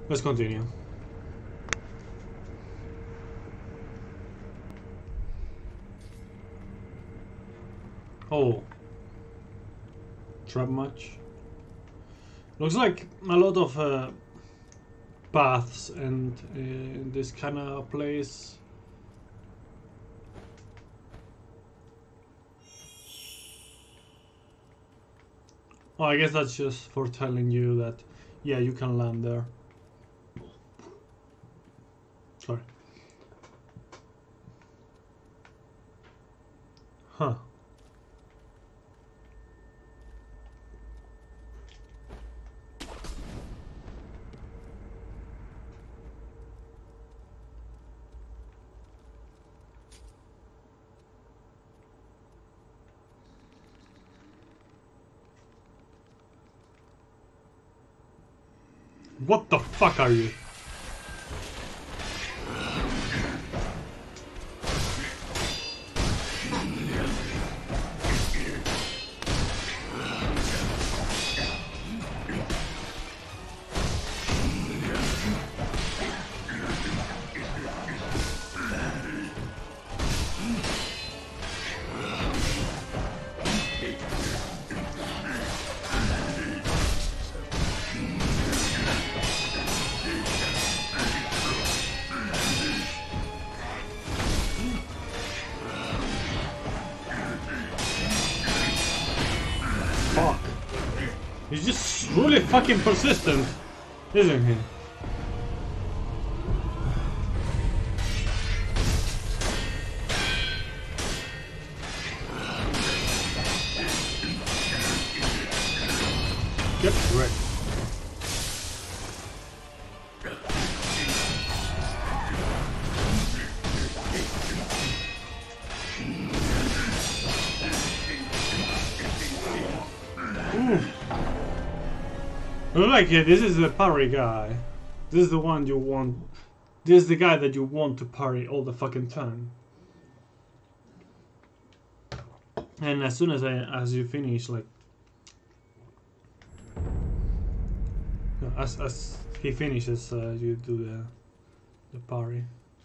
Let's continue. Oh. Trap much? Looks like a lot of paths and this kind of place. Oh, I guess that's just for telling you that, yeah, you can land there. Sorry. Huh. What the fuck are you? Fuck. He's just really fucking persistent, isn't he? Get wrecked. Like, yeah, this is the parry guy. This is the one you want. This is the guy that you want to parry all the fucking time. And as soon as you finish, like, as he finishes, you do the parry.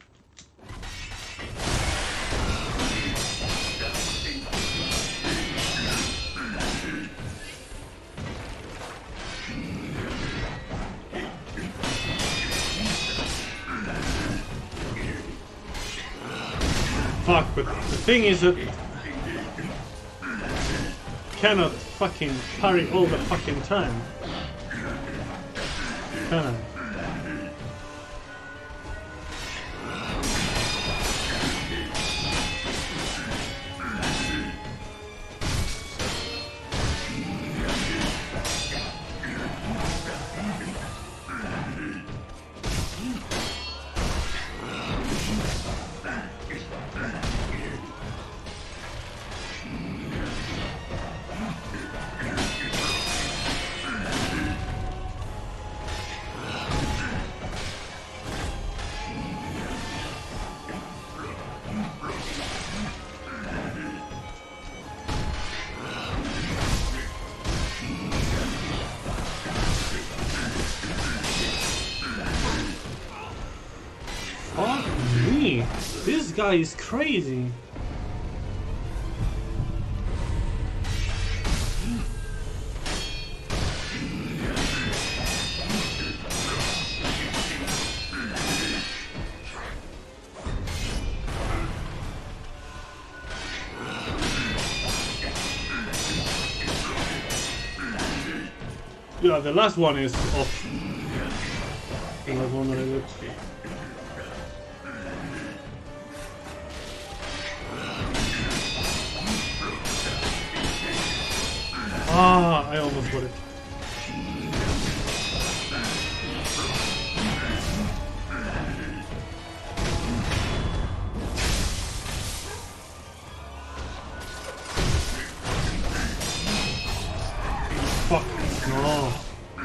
Fuck, but the thing is that cannot fucking parry all the fucking time. Can I? Fuck me! This guy is crazy! Yeah, the last one is off. The last one that I did. Ah, I almost got it. Fuck, no.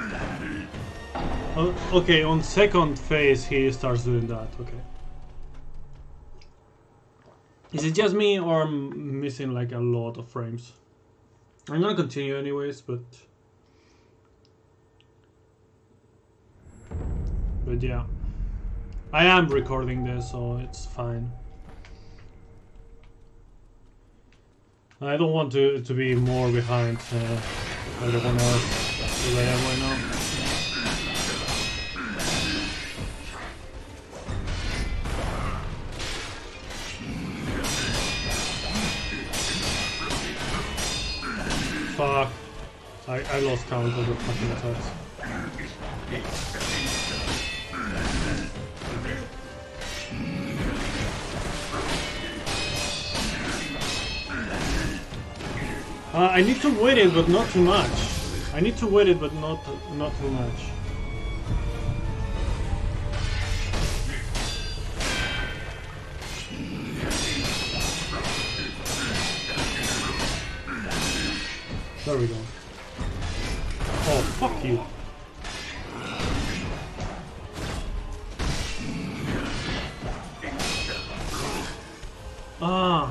Okay, on second phase he starts doing that, okay. Is it just me or I'm missing like a lot of frames? I'm gonna continue anyways, but But yeah, I am recording this, so it's fine. I don't want to be more behind everyone else than I am right now. Fuck. I lost count of the fucking attacks. I need to wait it, but not too much. I need to wait it, but not too much. There we go. Oh, fuck you. Ah.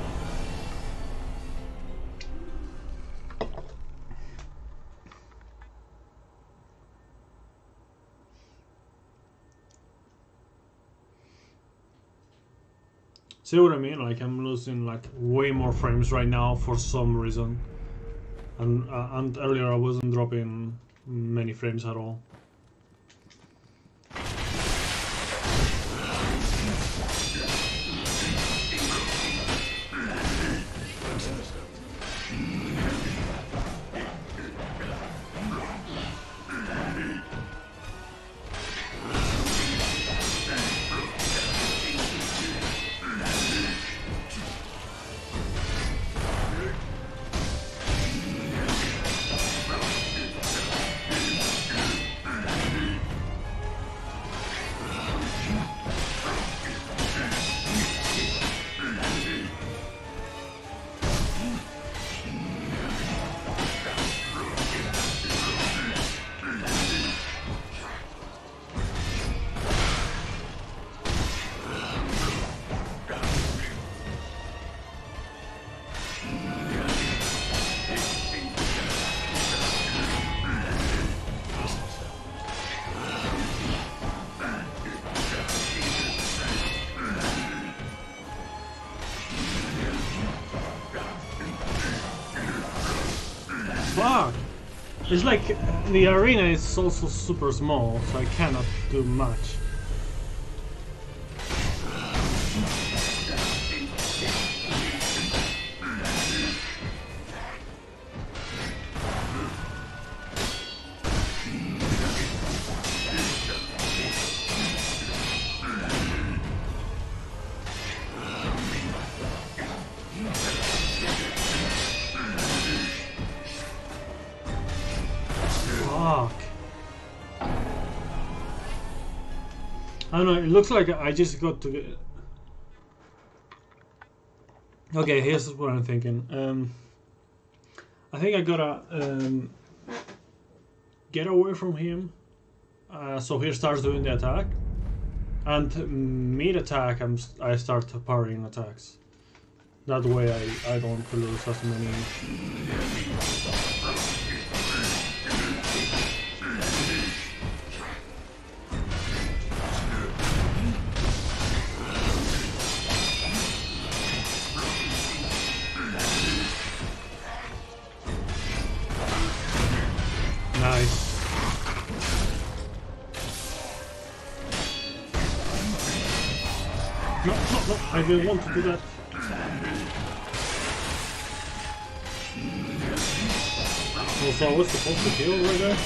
See what I mean? Like, I'm losing like way more frames right now for some reason. And earlier I wasn't dropping many frames at all. Fuck! It's like the arena is also super small, so I cannot do much. I don't know, it looks like I just got to get... Okay, here's what I'm thinking. I think I gotta get away from him, so he starts doing the attack, and mid-attack I start parrying attacks. That way I don't lose as many... Nice. No, I didn't want to do that. Also, I was supposed to kill right there.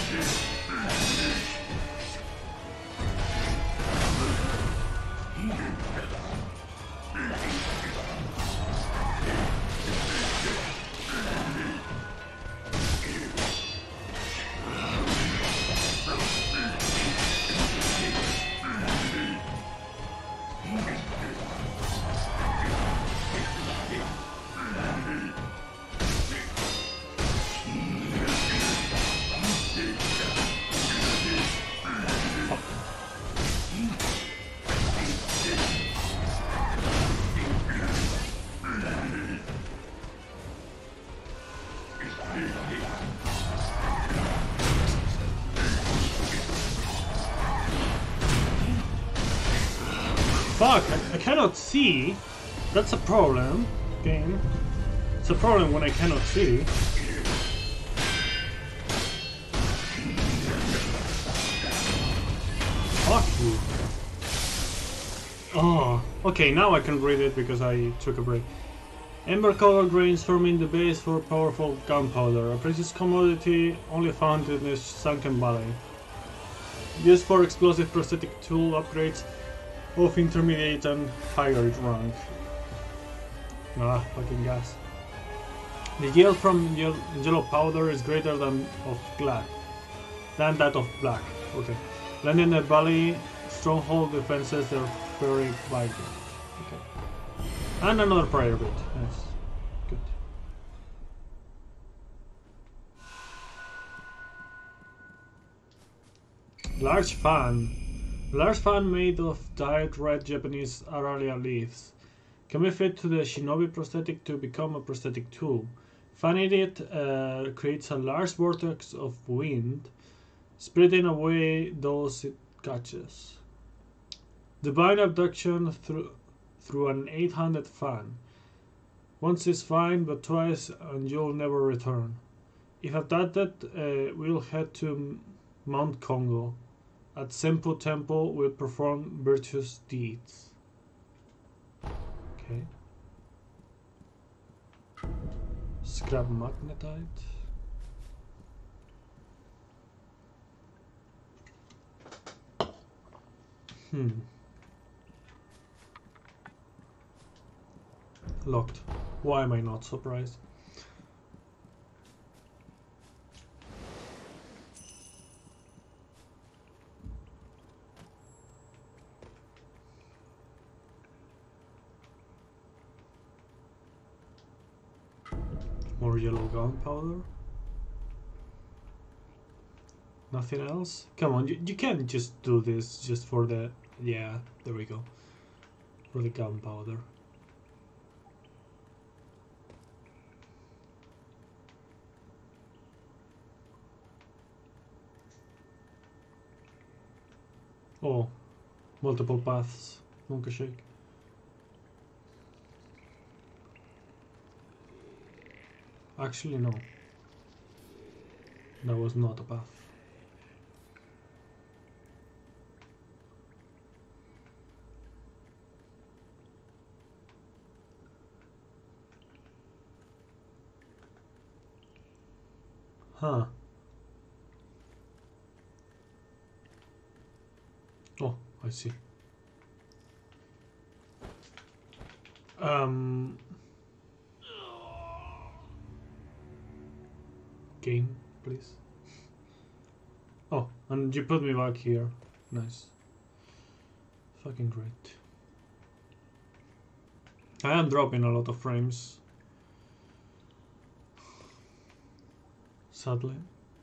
Fuck, I cannot see. That's a problem, game. It's a problem when I cannot see. Fuck you. Oh, okay, now I can read it because I took a break. Amber-colored grains forming the base for powerful gunpowder, a precious commodity only found in this sunken valley. Used for explosive prosthetic tool upgrades of intermediate and higher rank. Ah, fucking gas. The yield from yellow powder is greater than that of black. Okay. Landing the valley stronghold defenses, they're very vital. Okay. And another prayer bit. Yes. Good. Large fan. Large fan made of dyed red Japanese aralia leaves. Can be fit to the shinobi prosthetic to become a prosthetic tool. Fanning it creates a large vortex of wind, spreading away those it catches. Divine abduction through an 800 fan. Once is fine, but twice and you'll never return. If abducted, we'll head to Mount Kongo. At Senpu Temple, we'll perform virtuous deeds. Okay. Scrap magnetite. Locked. Why am I not surprised? More yellow gunpowder. Nothing else? Come on, you can't just do this just for the... Yeah, there we go. For the gunpowder. Oh, multiple paths. Monkey shake. Actually, no. That was not a path. Huh. Oh, I see. Game, please. Oh, and you put me back here. Nice. Fucking great. I am dropping a lot of frames. Sadly.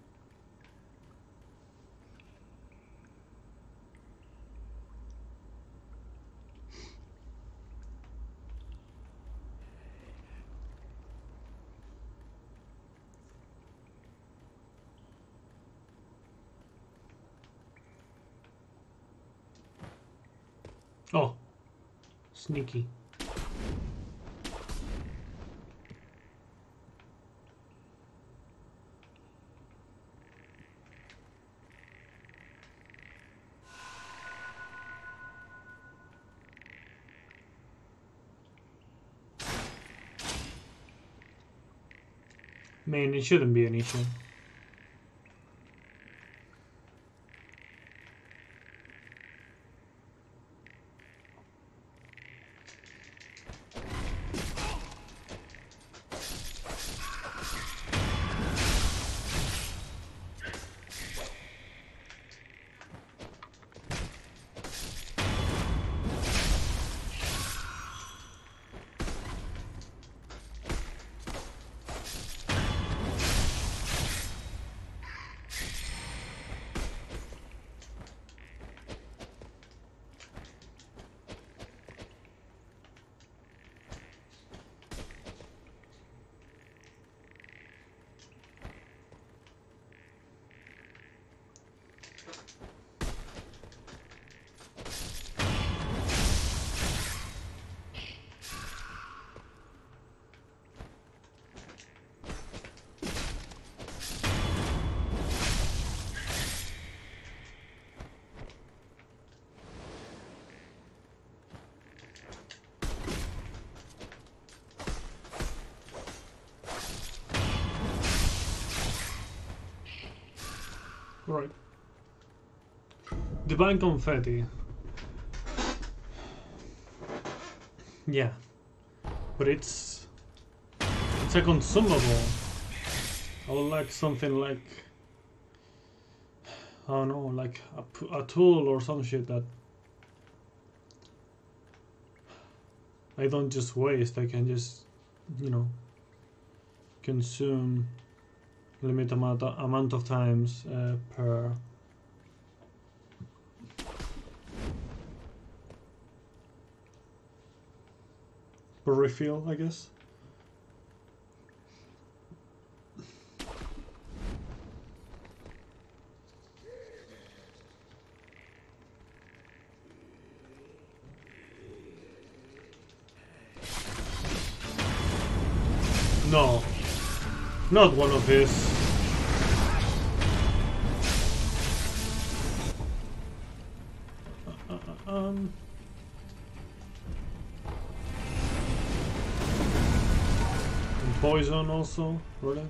Oh, sneaky. Man, it shouldn't be an issue. Right. Divine confetti. Yeah, but it's a consumable. I would like something like, I don't know, like a tool or some shit that I don't just waste. I can just, you know, consume limit amount of times per refill, I guess. No, not one of his. And poison also, really?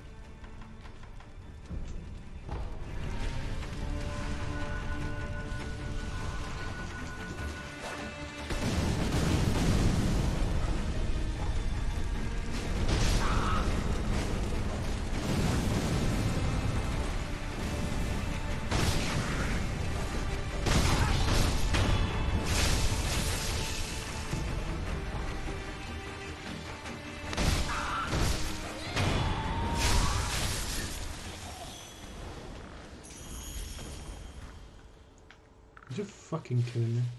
Are you fucking kidding me?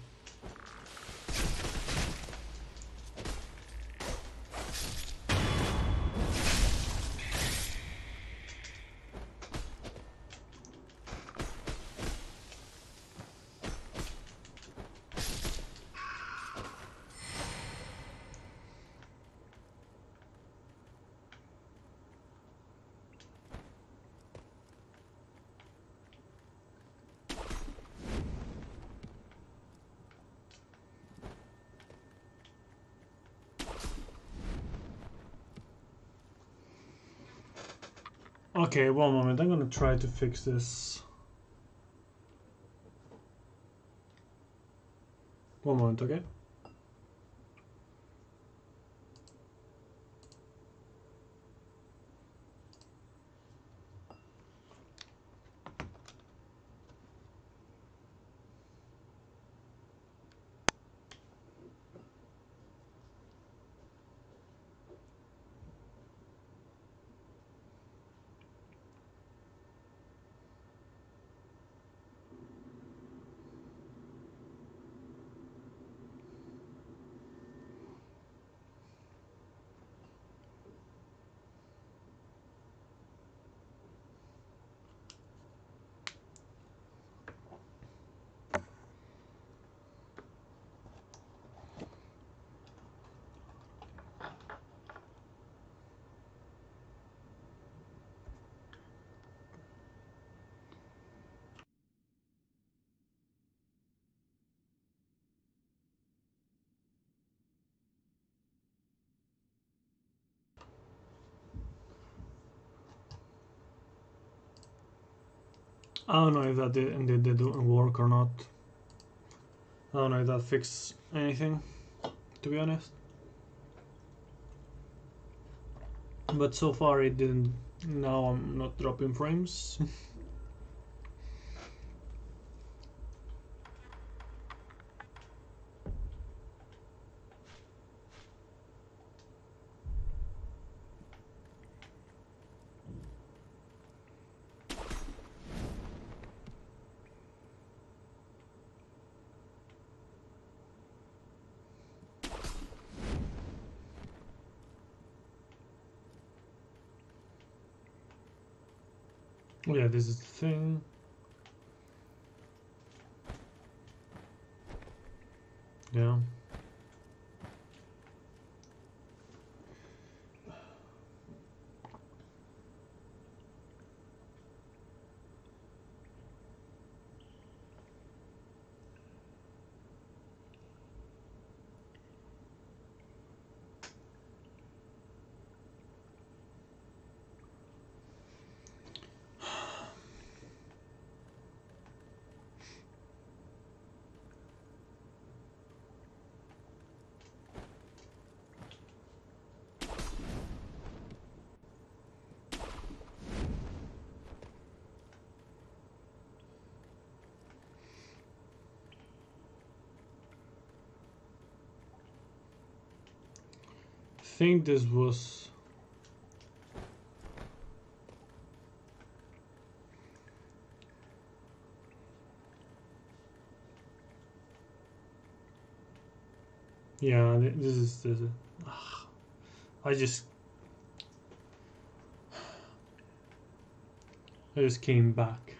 Okay, one moment. I'm gonna try to fix this. One moment, okay? I don't know if that did work or not. I don't know if that fixed anything, to be honest. But so far it didn't. Now I'm not dropping frames. Oh yeah, this is the thing. Yeah. think this was... Yeah, this is... I just came back.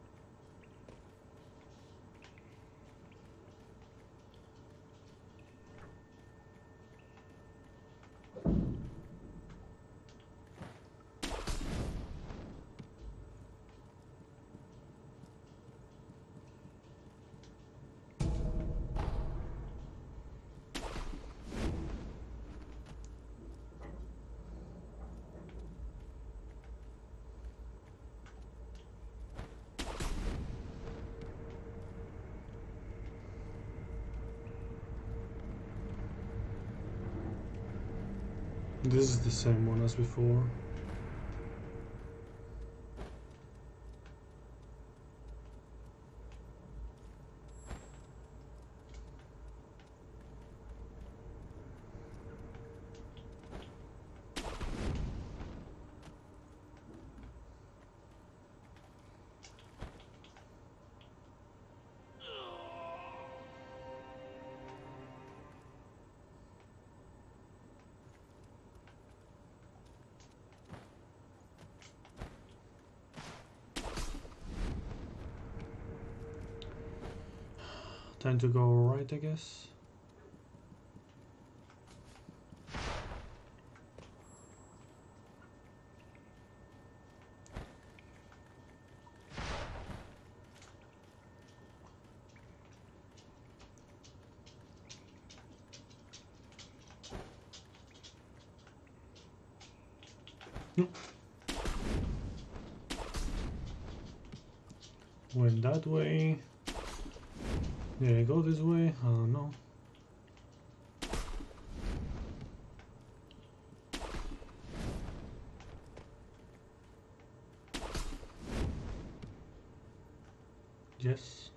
This is the same one as before. Time to go right, I guess. Went that way. Did I go this way? I don't know. Yes.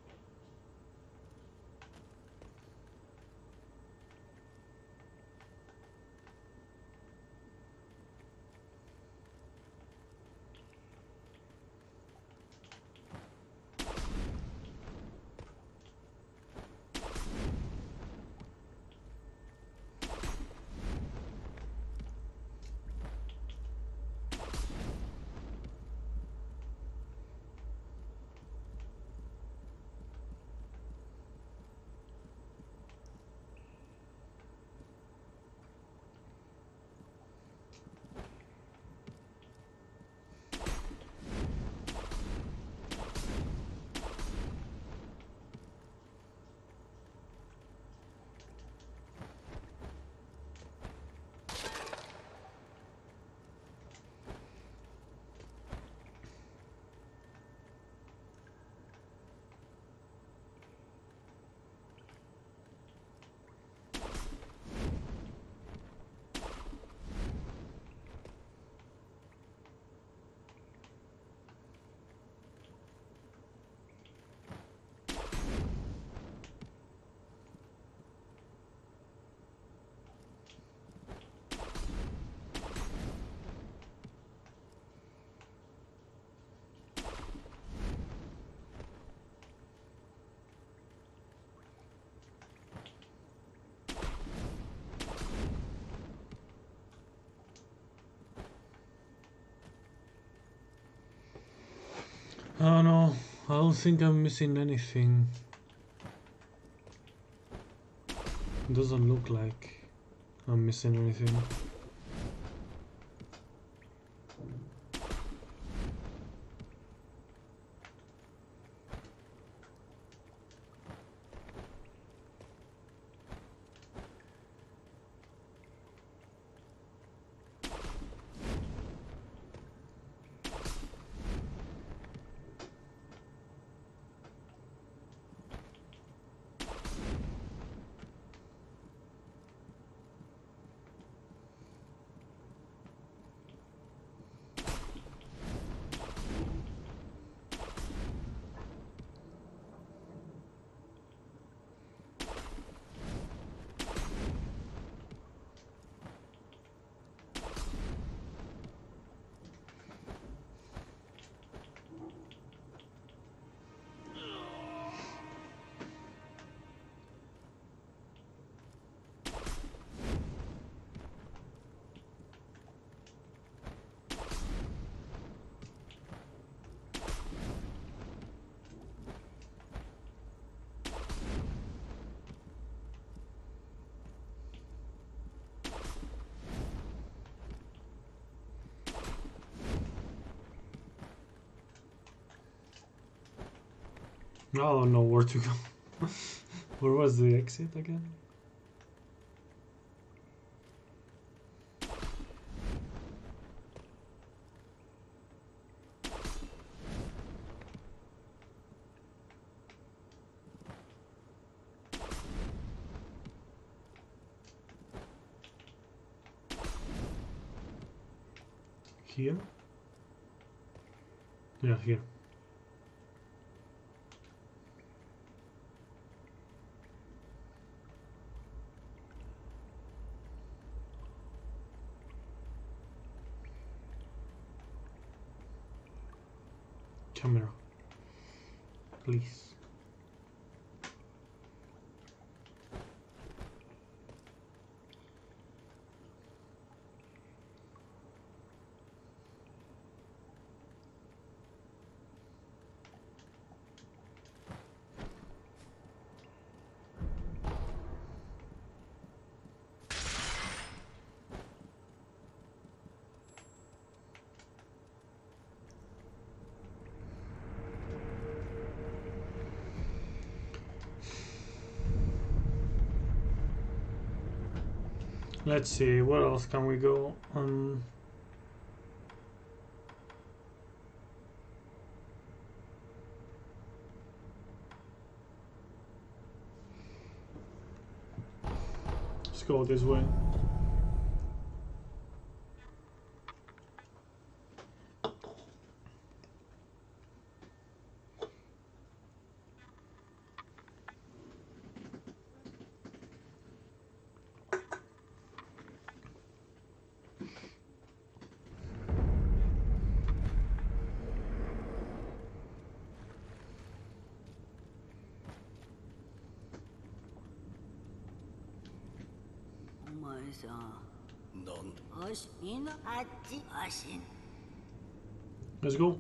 Oh no, I don't think I'm missing anything. Doesn't look like I'm missing anything. I don't know where to go. Where was the exit again? Here? Yeah, here. Camera. Please. Let's see, where else can we go? Let's go this way. Let's go.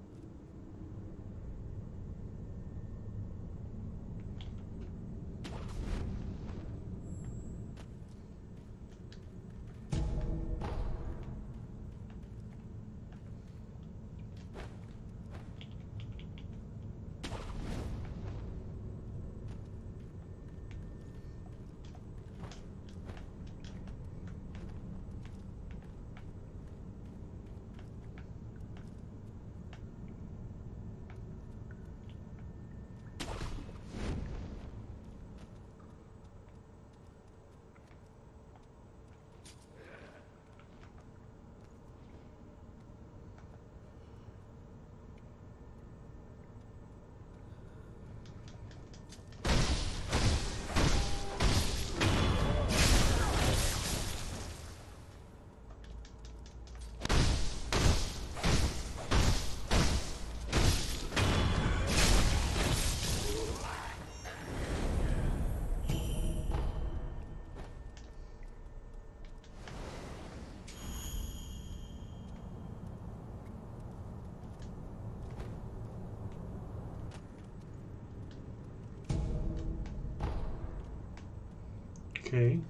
Okay.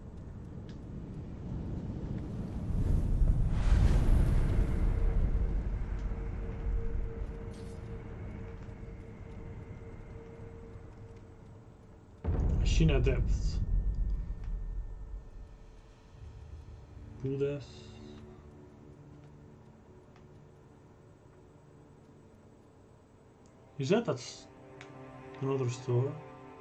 Shina depths. Buddhas. Is that's another store?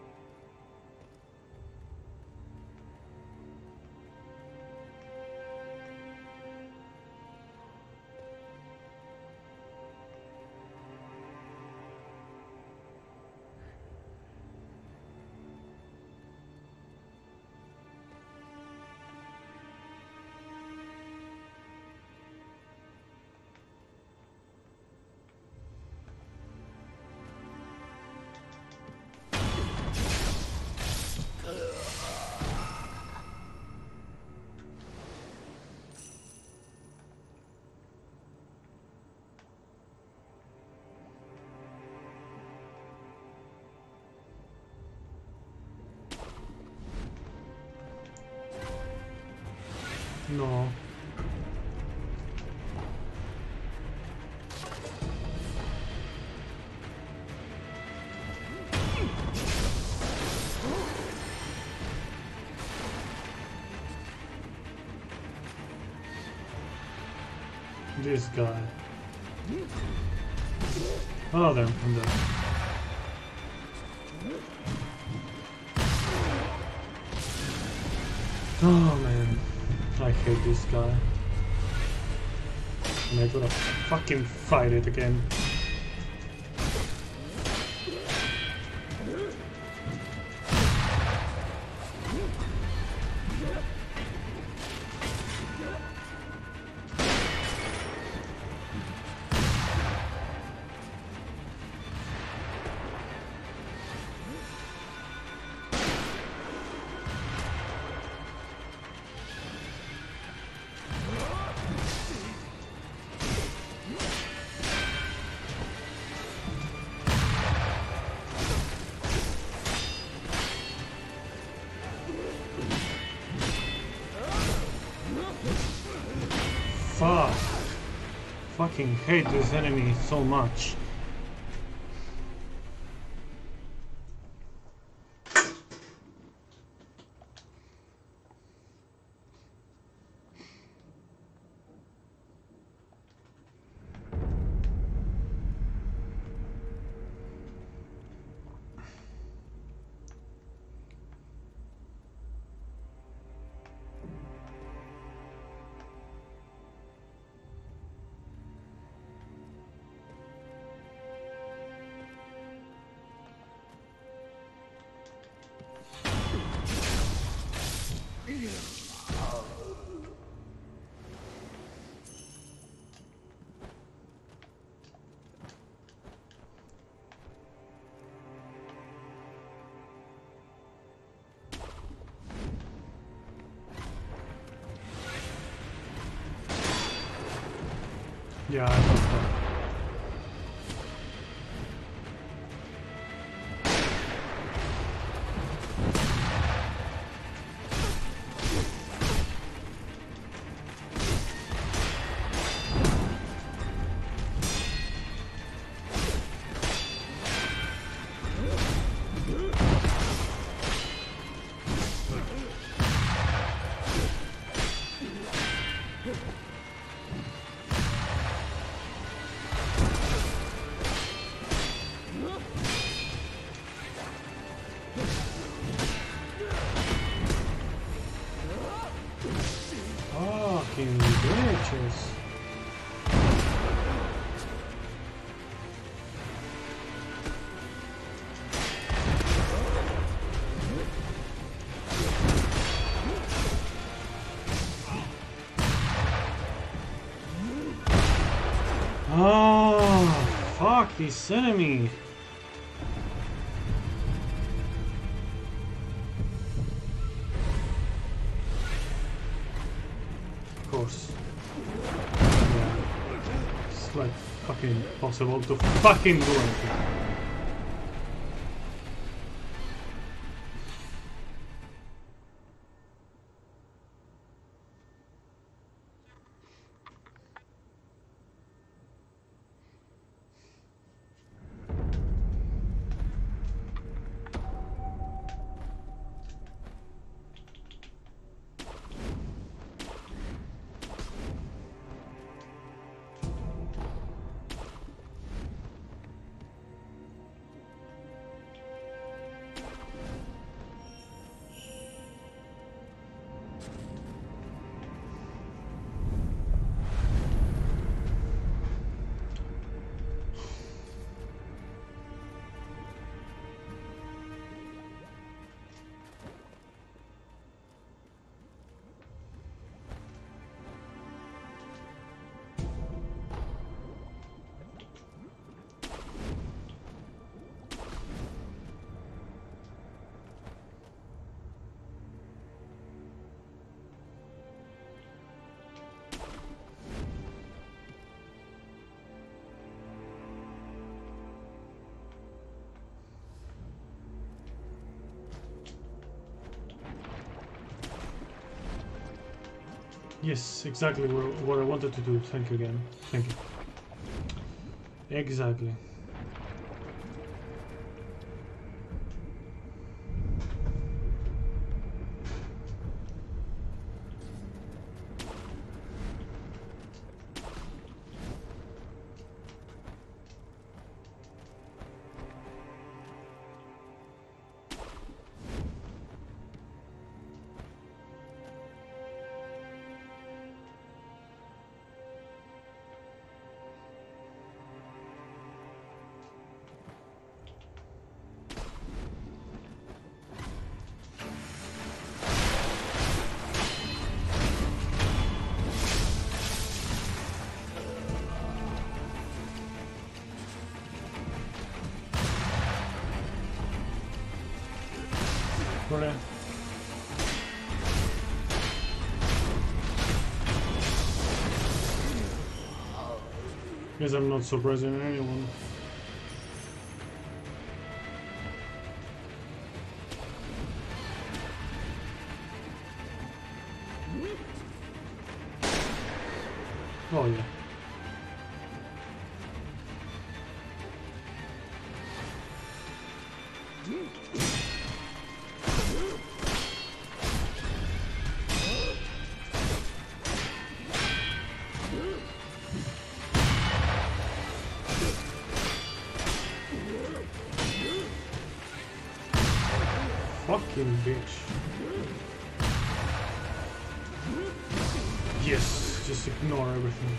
No. This guy. Oh, there, I'm dead. Oh man, I hate this guy. And I gotta fucking fight it again. Fuck. Fucking hate this enemy so much. Yeah, I thought so. Fucking bitches. Oh, fuck this enemy. Of course. Yeah. It's like fucking impossible to fucking do anything. Yes, exactly what I wanted to do. Thank you again. Thank you. Exactly. Really? Guess I'm not surprising anyone. Oh yeah. Fucking bitch. Yes, just ignore everything.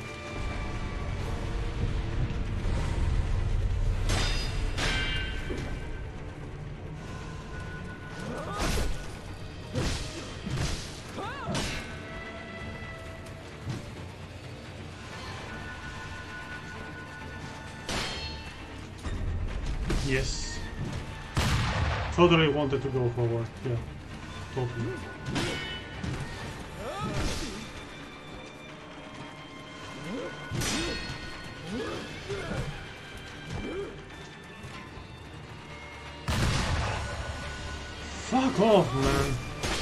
Yes. Totally wanted to go forward, yeah. Totally. Fuck off, man.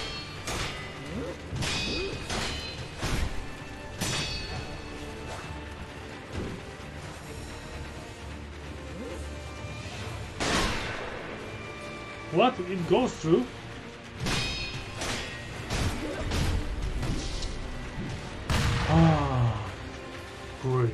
What? It goes through? Ah, great.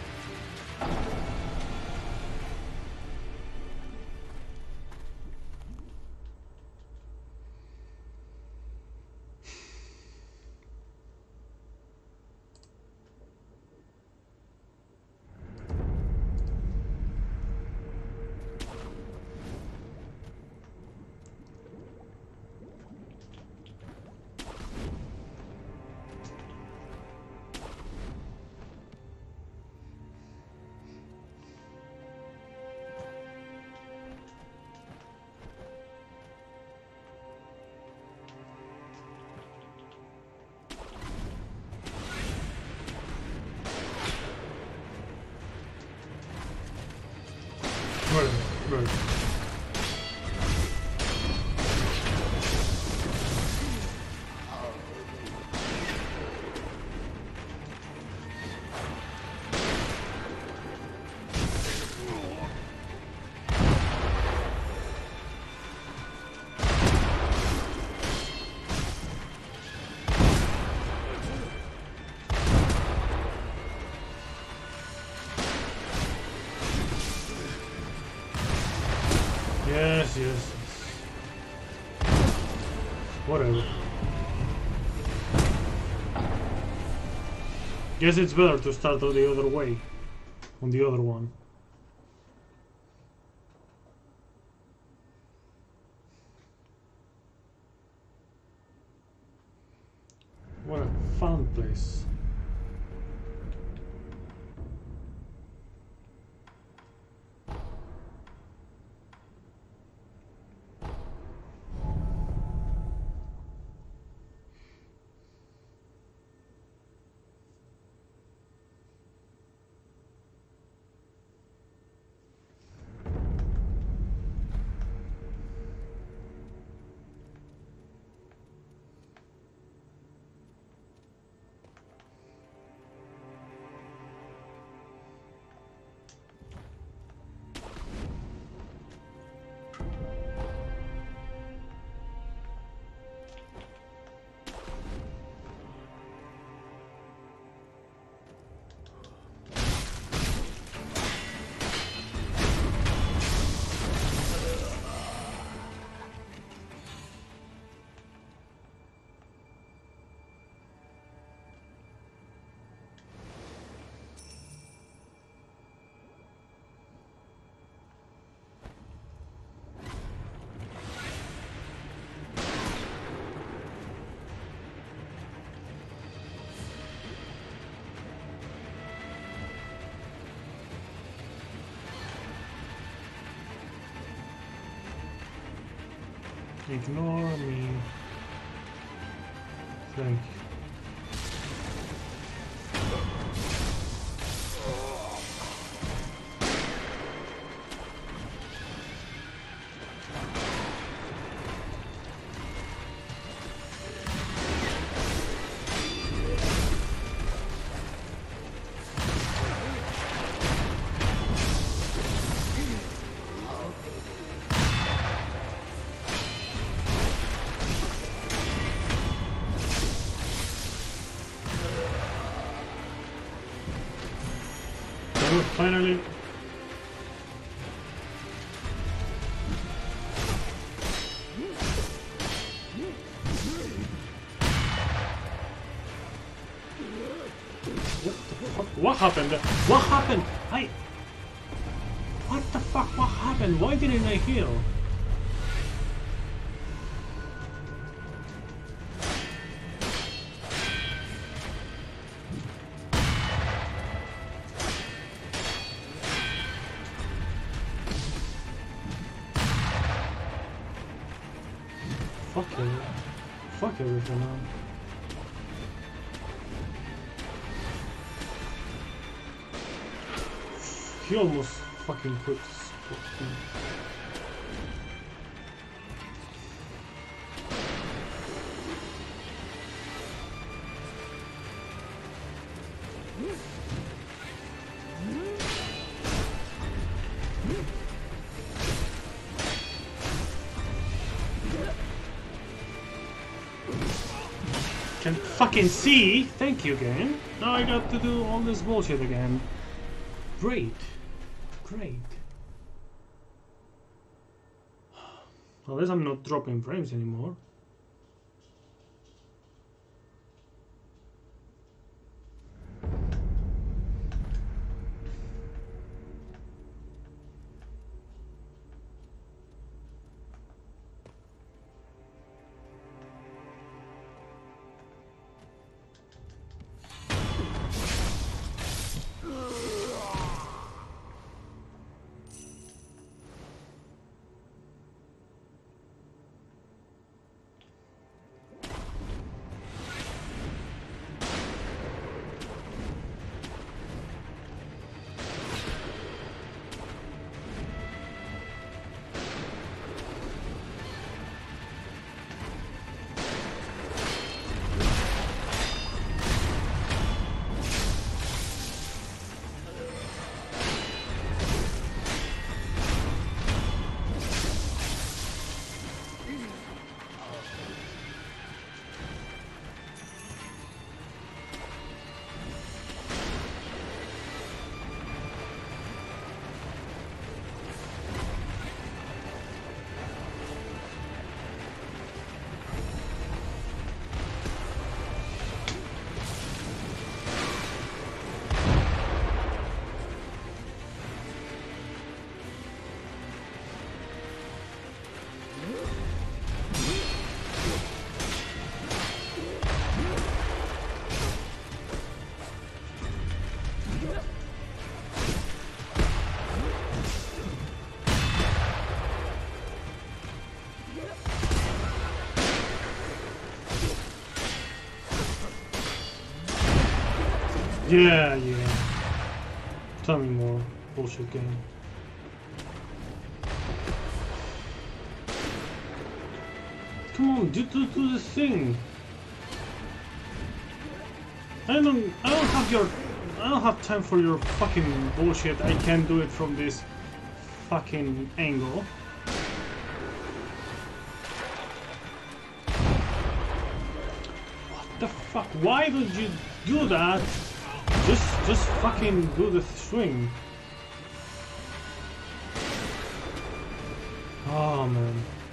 Right. Yes, yes. Whatever. Guess it's better to start the other way. On the other one. What a fun place. Ignore me. Thank you. Finally. What happened? What happened? What the fuck? What happened? Why didn't I heal? Fuck everything now. He almost fucking quit. Can fucking see. Thank you, game. Now I got to do all this bullshit again. Great. Great. At least I'm not dropping frames anymore. Yeah. Tell me more. Bullshit game. Come on, do the thing. I don't have time for your fucking bullshit. I can't do it from this fucking angle. What the fuck? Why would you do that? Just fucking do the swing. Oh man.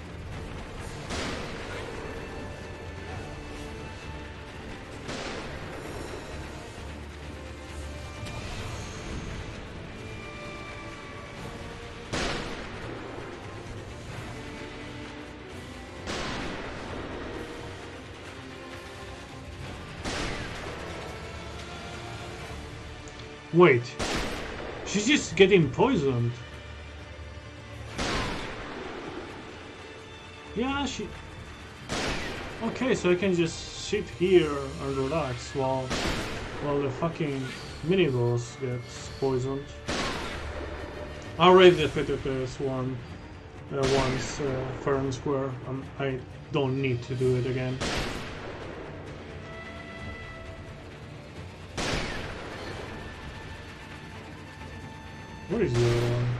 Wait, she's just getting poisoned. Yeah, she... Okay, so I can just sit here and relax while the fucking mini-boss gets poisoned. I already defeated this one once fair and square. I don't need to do it again. What is the other one?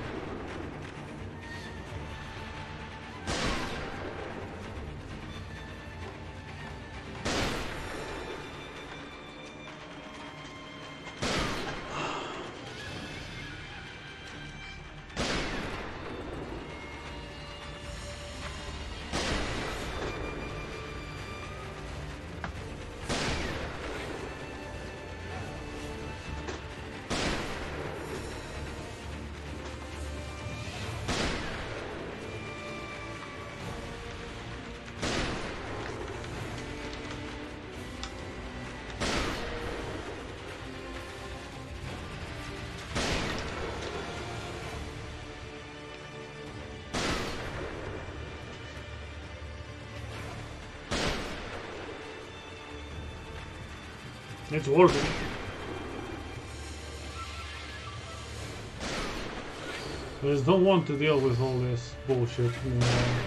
It's working. I just don't want to deal with all this bullshit anymore.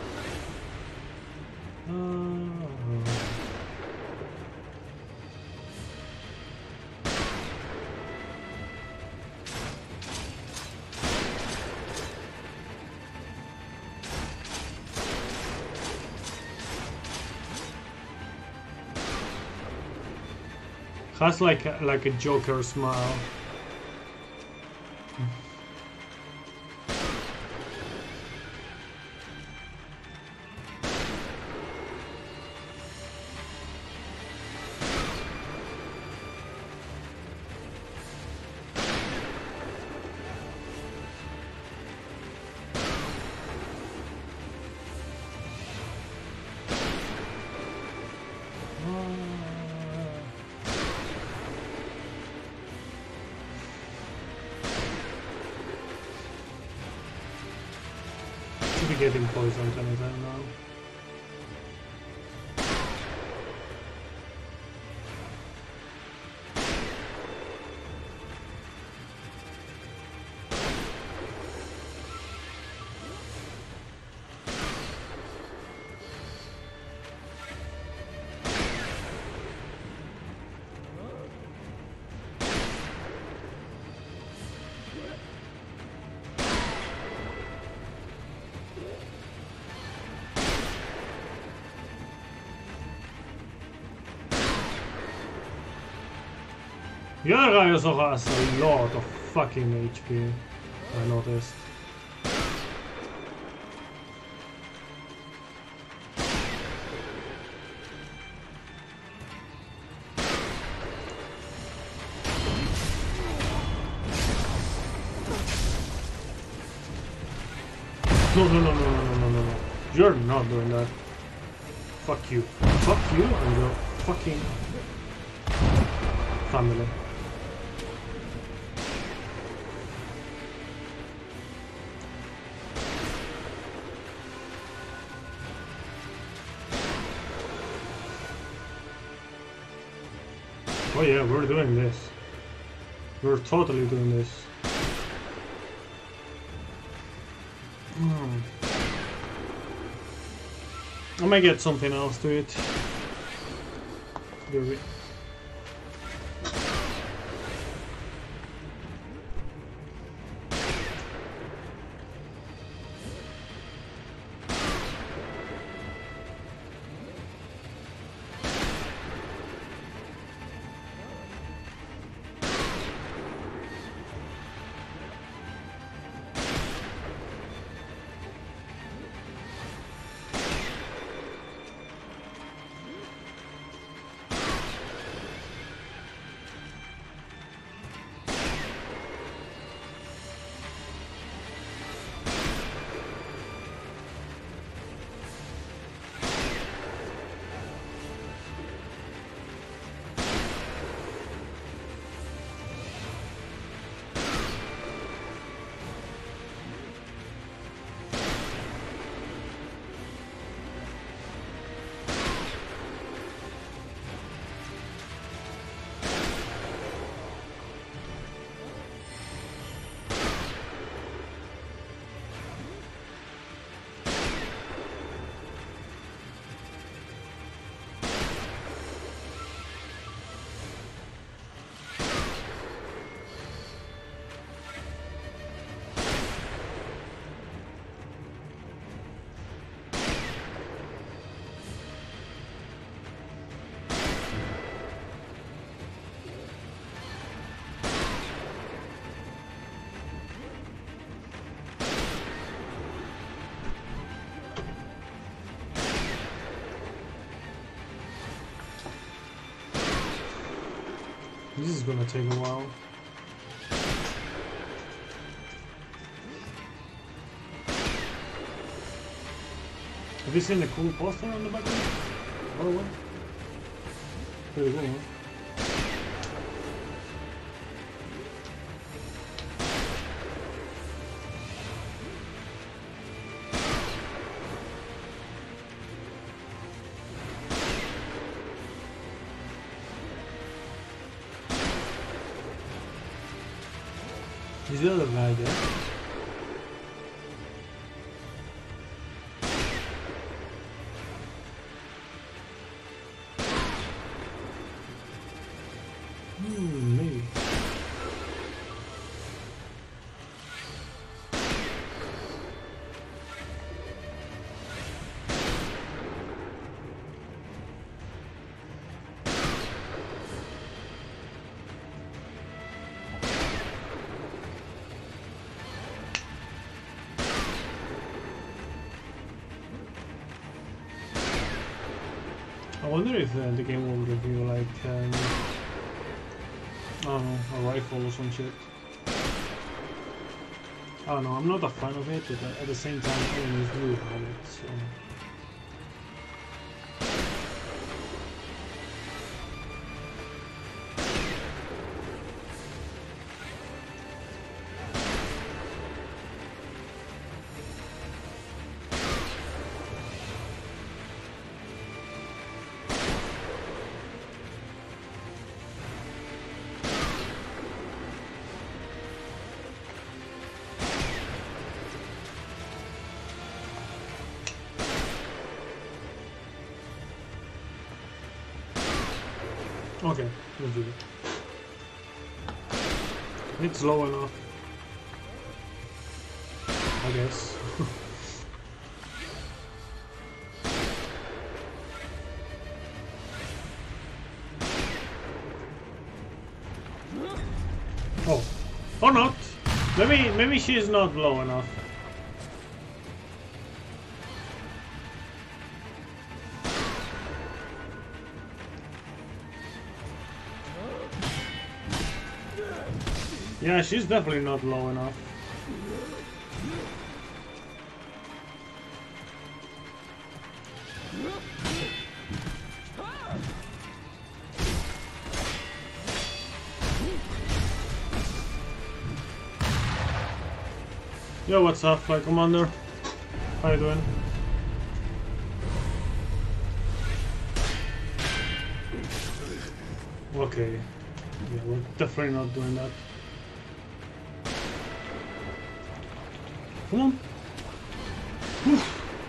Has like a Joker smile. Should be getting poisoned anytime now. The other guy also has a lot of fucking HP, I noticed. No. You're not doing that. Fuck you. Fuck you and your fucking family. Oh yeah, we're doing this. We're totally doing this. I might get something else to it. This is gonna take a while. Have you seen the cool poster on the back of it? Oh, what? Pretty cool, huh? Is the other guy there? Maybe. I wonder if the game will review like I don't know, a rifle or some shit. I don't know, I'm not a fan of it, but at the same time enemies do have it, so... Okay, let's do it. It's low enough, I guess. Oh, or not. Maybe she's not low enough. Yeah, she's definitely not low enough. Yo, what's up, Flight Commander? How you doing? Okay. Yeah, we're definitely not doing that. Come on. Whew.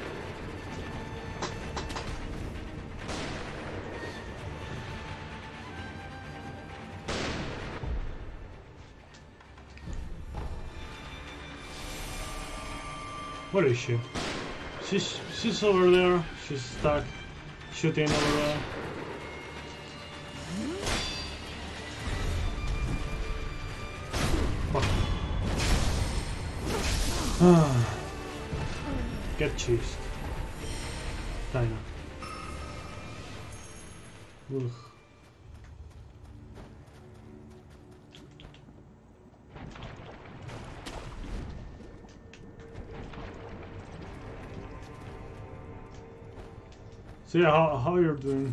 Where is she? She's over there. She's stuck shooting over there. Oh. Get cheesed. Kinda. Ugh. So yeah, how you're doing?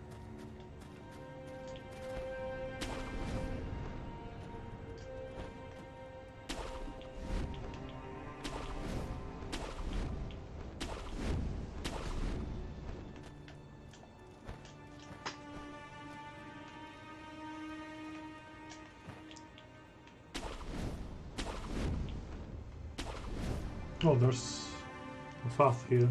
Oh, there's a path here.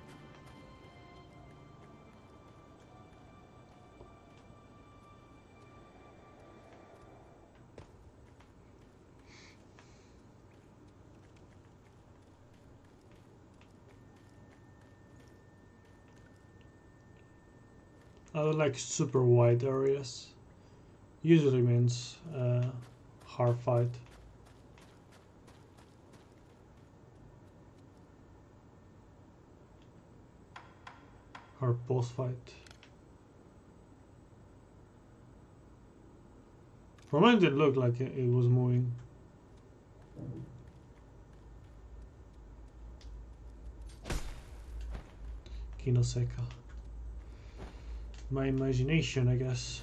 I would like super wide areas. Usually means hard fight. Hard boss fight. For a moment it looked like it was moving. Kinoseka. My imagination, I guess.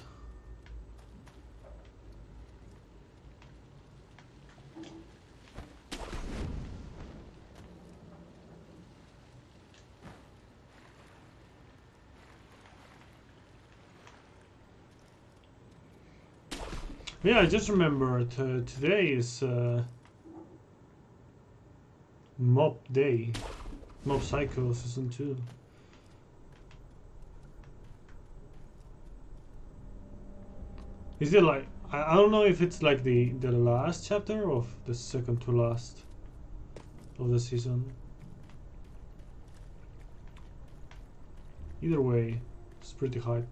Yeah, I just remembered today is Mob Day. Mob Psycho Season 2. Is it like... I don't know if it's like the last chapter or the second to last of the season. Either way, it's pretty hype.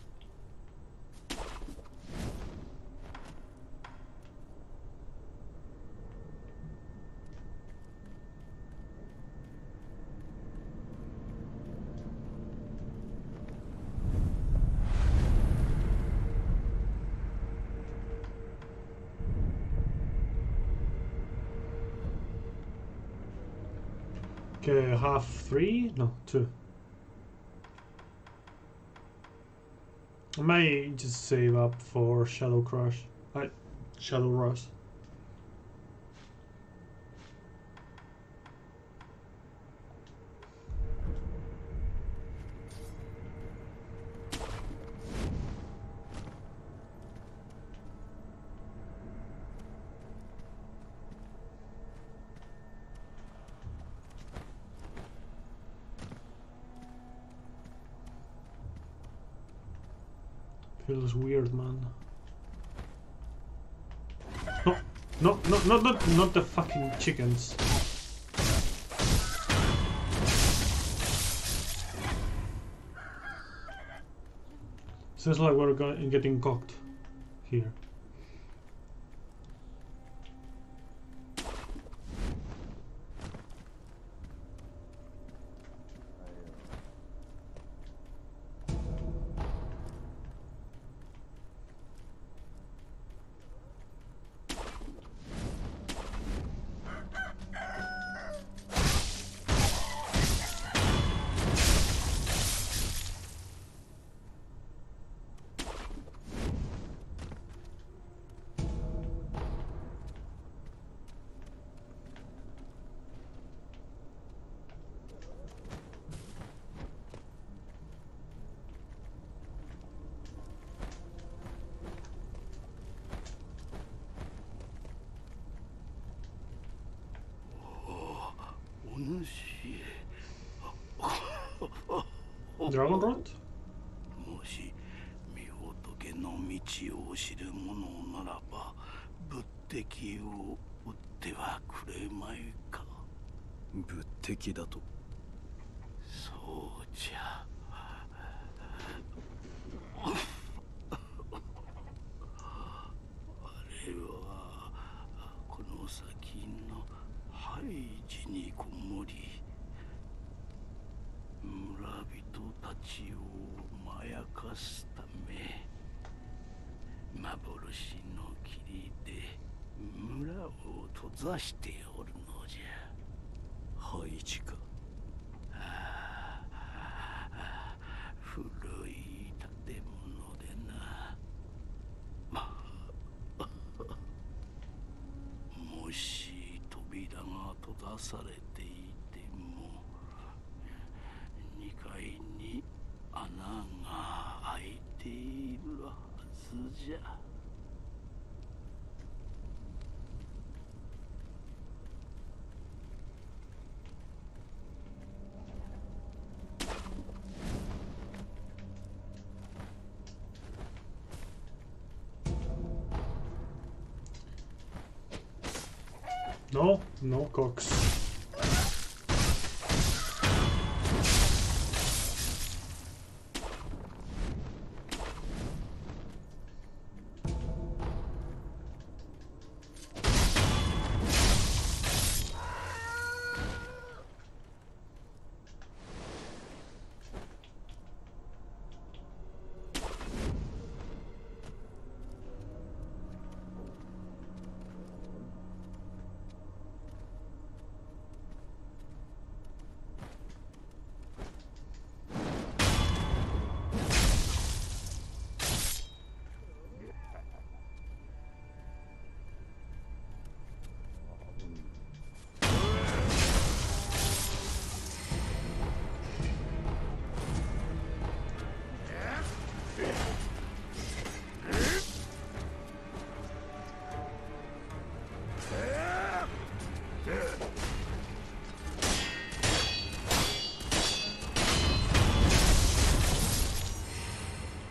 Okay, half 3? No, 2. I might just save up for Shadow Crush. Shadow Rush. Feels weird, man. No, not the fucking chickens. Seems like we're getting cocked here. Dragon Rot? もし御仏の道を知る者ならば仏敵を撃ってはくれまいか。仏敵だと。そうじゃ。あれはこの先の廃寺にこもり村人たちをまやかすため幻の霧で村を閉ざしておるのじゃ。廃寺か。古い建物でな。もし扉が閉ざされていても2階に穴が開いているはずじゃ。 No, no cocks.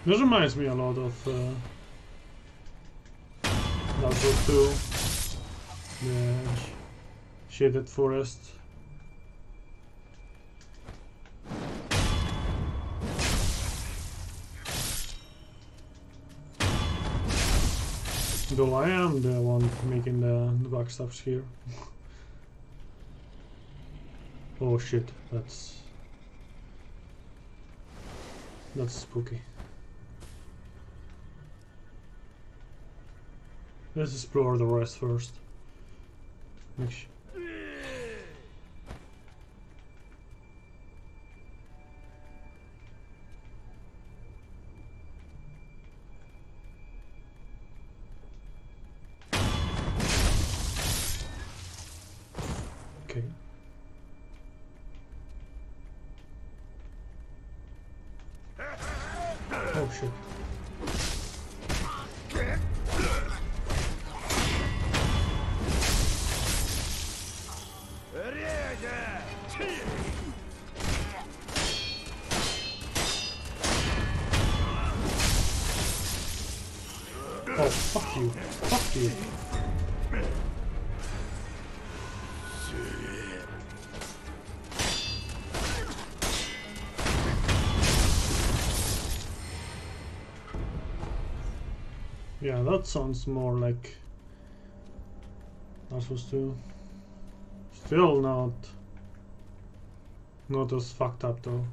This reminds me a lot of Dark Souls 2, the shaded forest. Though I am the one making the bug stops here. Oh shit, that's spooky. Let's explore the rest first. Make sure. Okay. Oh shit. Oh, fuck you. Fuck you. Yeah, that sounds more like I'm supposed to. Still not as fucked up though.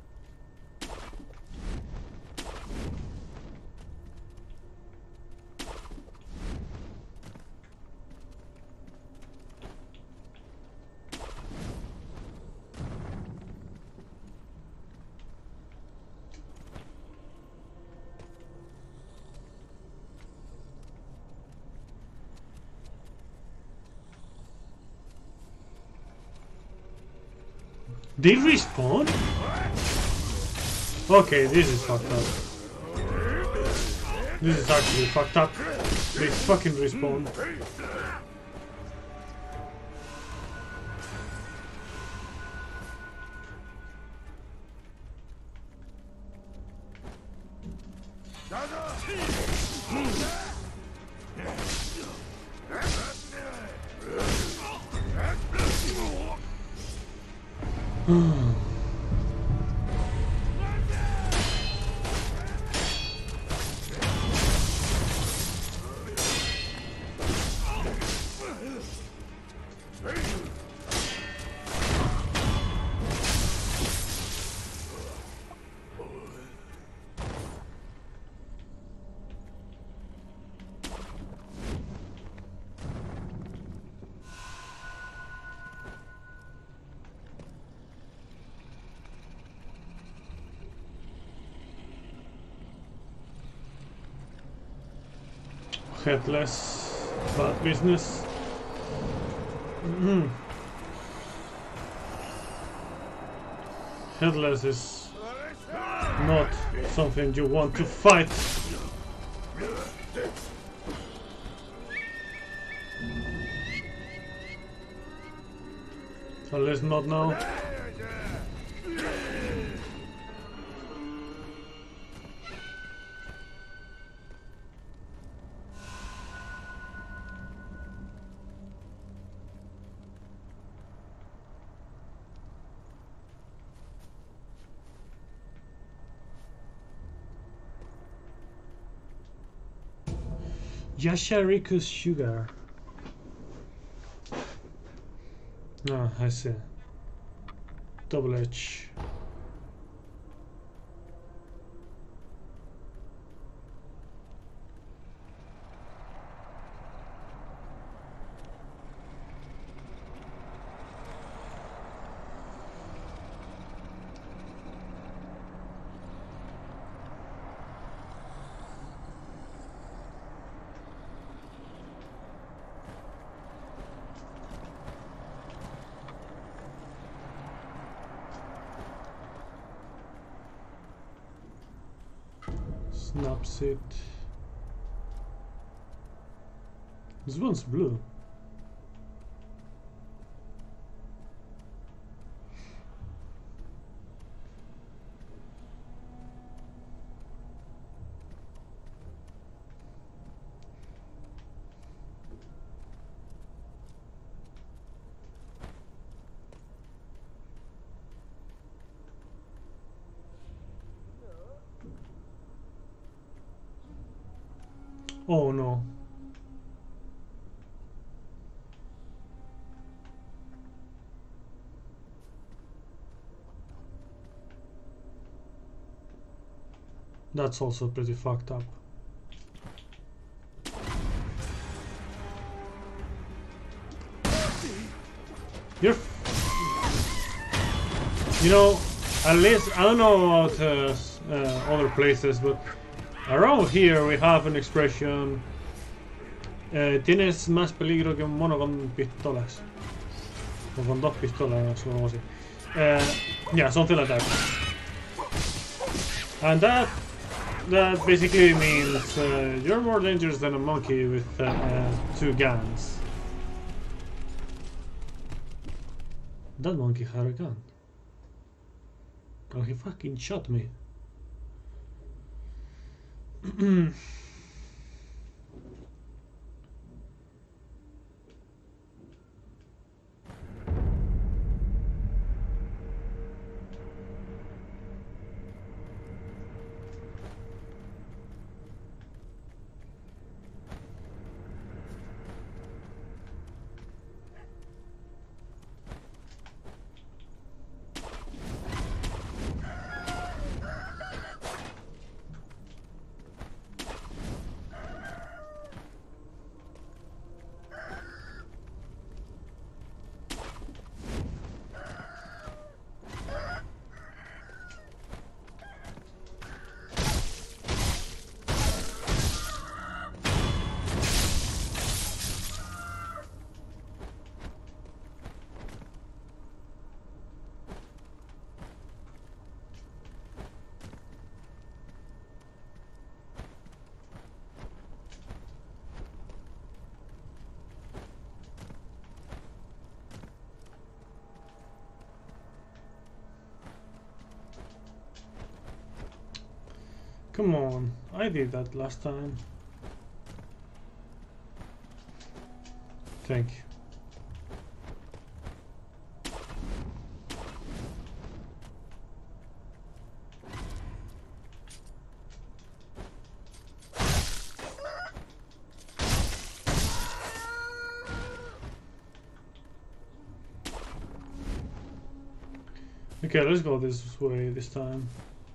They respawn? Okay, this is fucked up. This is actually fucked up. They fucking respawn. Headless, bad business. Headless is not something you want to fight. At least not now. Yashariku's sugar. Ah, I see. Double H. Snaps it. This one's blue. Oh no. That's also pretty fucked up. You're... You know, at least, I don't know about other places, but around here we have an expression. Tienes más peligro que un mono con pistolas. O con dos pistolas, o algo así. Yeah, something like that. And that basically means you're more dangerous than a monkey with two guns. That monkey had a gun. Oh, he fucking shot me. Come on, I did that last time. Thank you. Okay, let's go this way this time.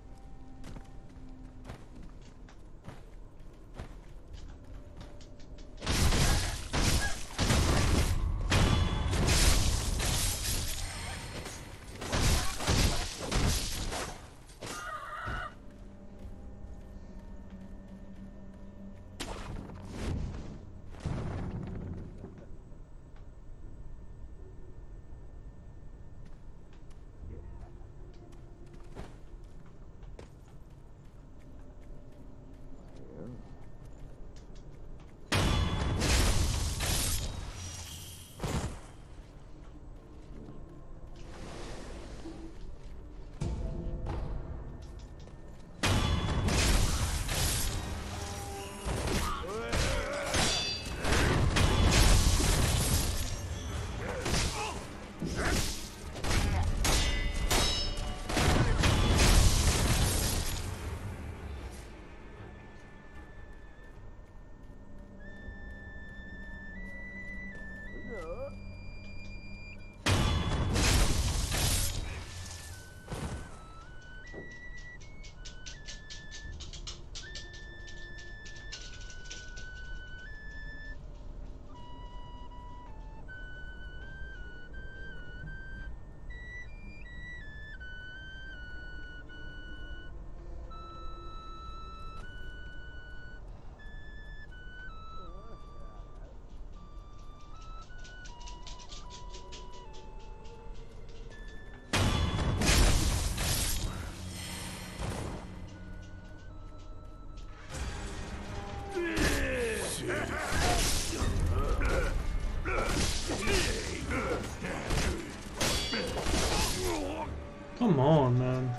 Come on, man.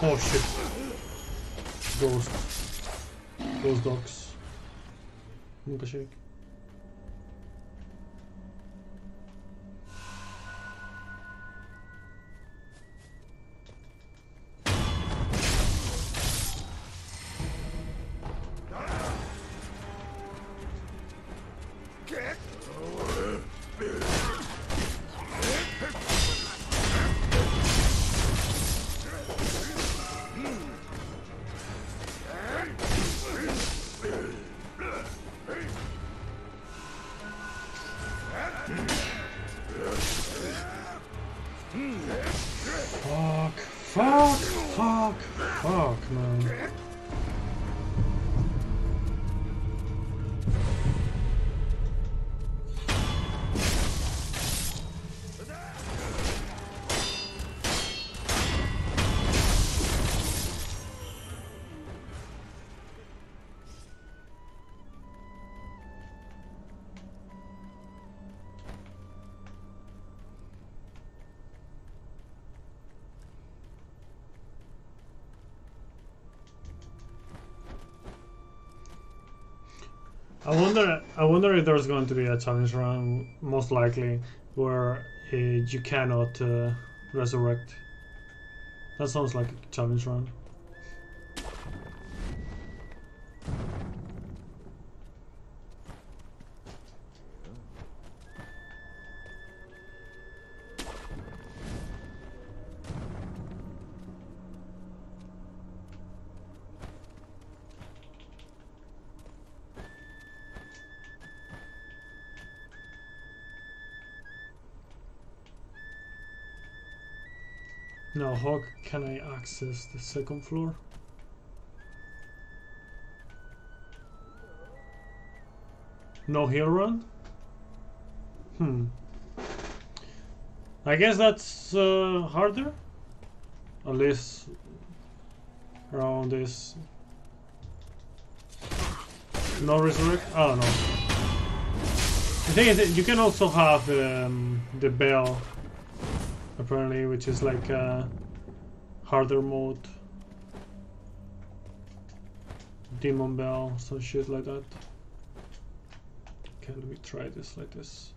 Oh shit. Those dogs. Nunca shake. Fuck, man. I wonder if there's going to be a challenge run, most likely, where you cannot resurrect. That sounds like a challenge run. Now, how can I access the second floor? No hill run? I guess that's harder? At least around this. No resurrect? I don't know. The thing is, you can also have the bell, apparently, which is like a harder mode. Demon bell, some shit like that. Can we try this like this?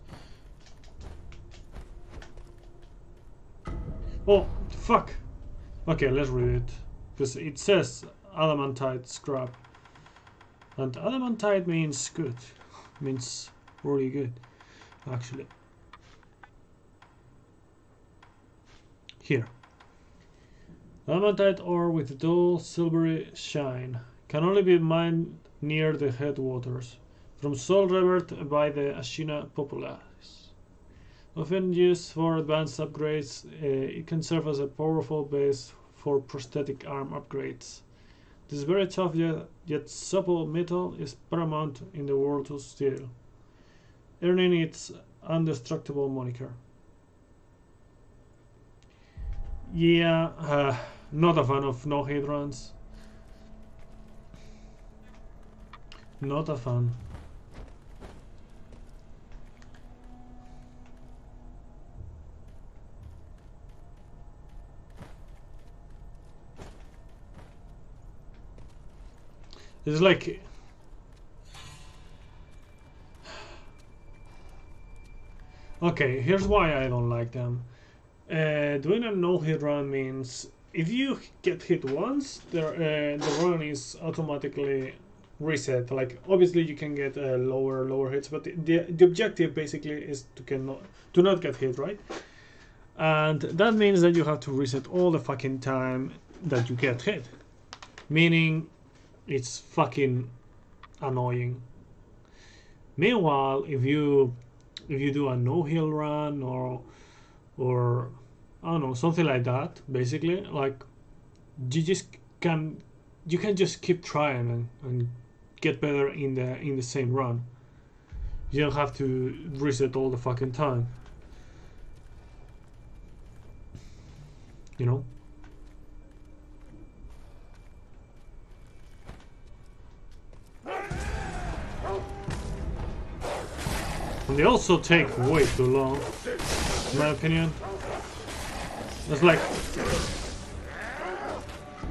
Oh, fuck! Okay, let's read it. Because it says adamantite scrap. And adamantite means good. Means really good, actually. Here. Adamantite ore with dull silvery shine. Can only be mined near the headwaters. From soil revered by the Ashina populace. Often used for advanced upgrades, it can serve as a powerful base for prosthetic arm upgrades. This very tough yet supple metal is paramount in the world of steel, earning its indestructible moniker. Yeah, not a fan of no-hit runs. Not a fan. It's like... Okay, here's why I don't like them. Doing a no-hit run means if you get hit once, the run is automatically reset. Like, obviously you can get lower hits, but the objective basically is to not get hit, right? And that means that you have to reset all the fucking time that you get hit. Meaning, it's fucking annoying. Meanwhile, if you do a no-heal run or I don't know, something like that, basically, like you can just keep trying and get better in the same run. You don't have to reset all the fucking time. You know? And they also take way too long, in my opinion. It's like...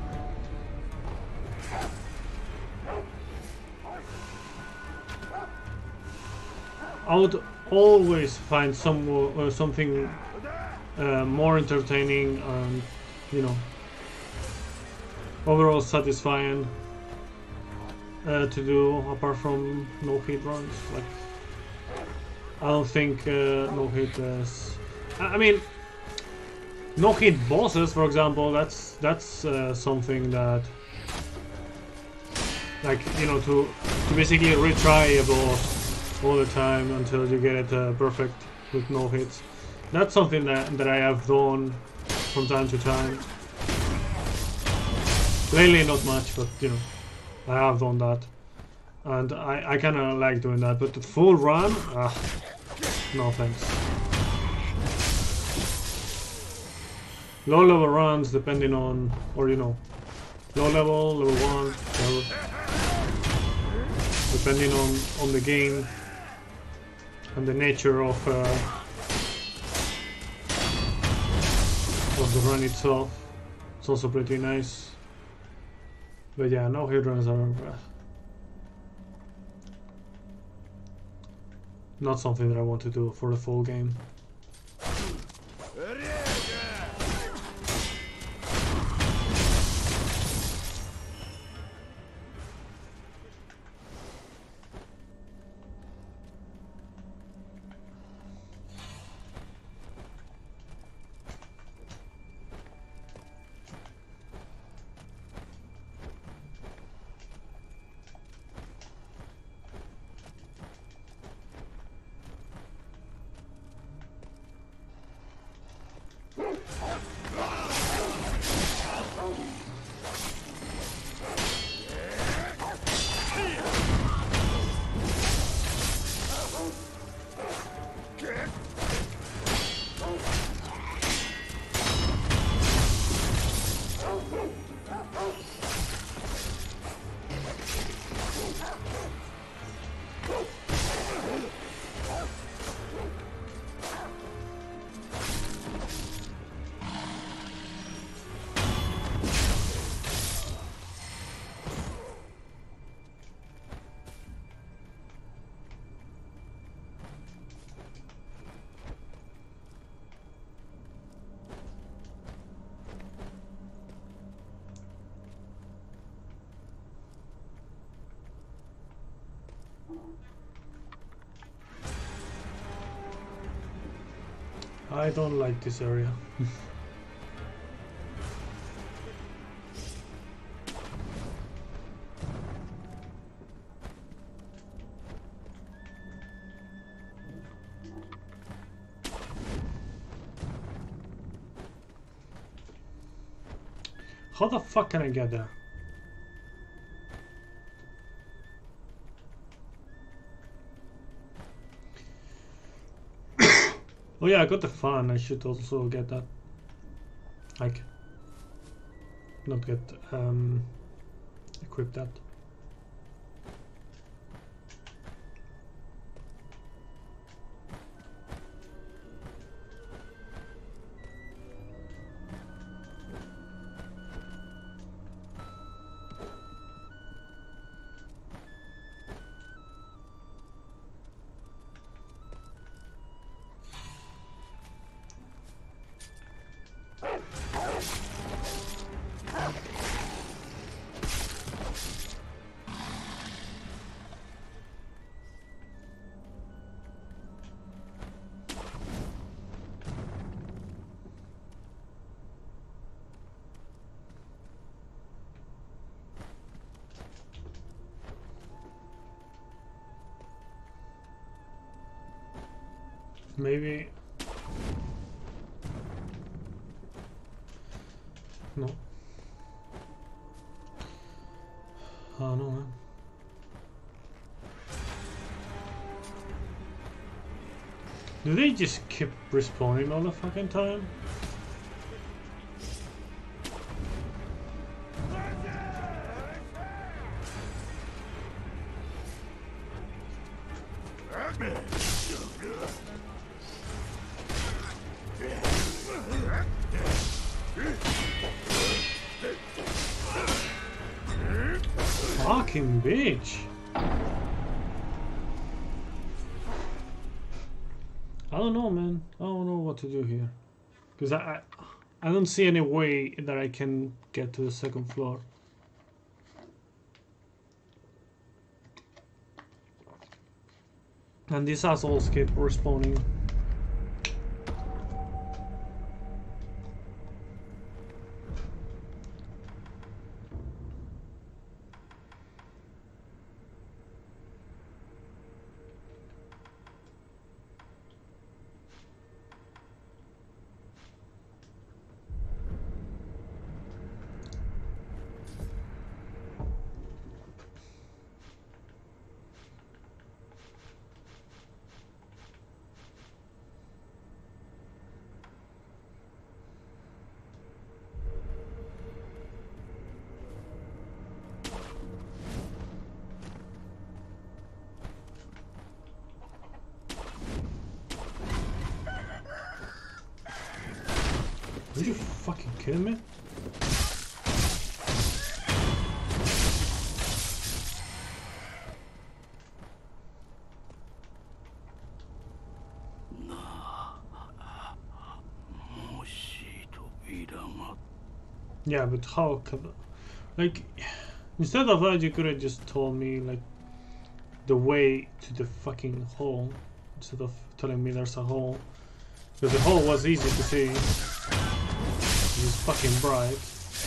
I would always find something more entertaining and, you know, overall satisfying to do apart from no hit runs. Like, I don't think no hit is. I mean, no hit bosses, for example. That's something that, like, you know, to basically retry a boss all the time until you get it perfect with no hits. That's something that I have done from time to time. Lately not much, but you know, I have done that. And I kinda like doing that, but the full run, no thanks. Low level runs depending on, or you know, low level, level 1, level, depending on the game and the nature of the run itself. It's also pretty nice. But yeah, no hit runs are not something that I want to do for the full game. I don't like this area. How the fuck can I get there? Oh yeah, I got the fan. I should also get that. Like, not get equip that. Maybe. No. Oh no, man. Do they just keep respawning all the fucking time? Fucking bitch. I don't know, man. I don't know what to do here. Because I don't see any way that I can get to the second floor. And these assholes keep respawning. Are you fucking kidding me? Yeah, but how could... Like, instead of that, you could have just told me, like, the way to the fucking hole, instead of telling me there's a hole. Because the hole was easy to see. It was fucking bright.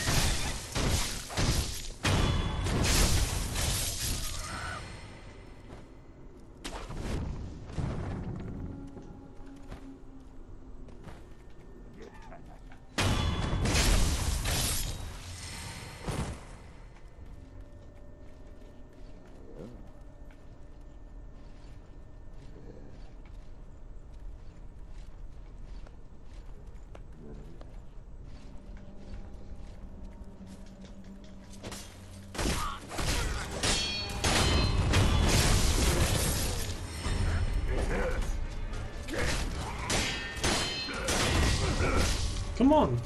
Come on!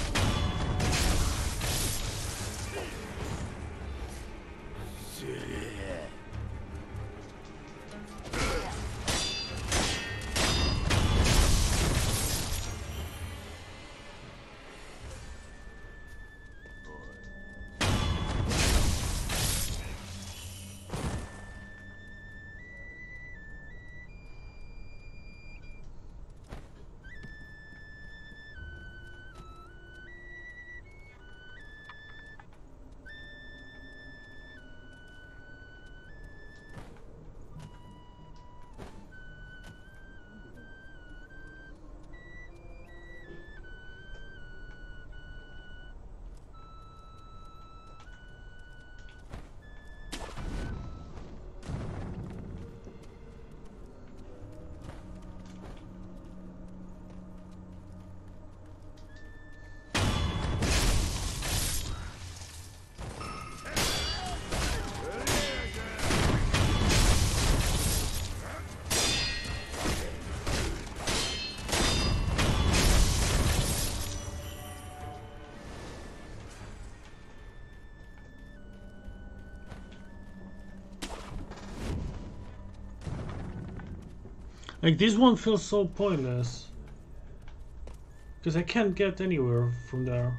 Like, this one feels so pointless. Because I can't get anywhere from there.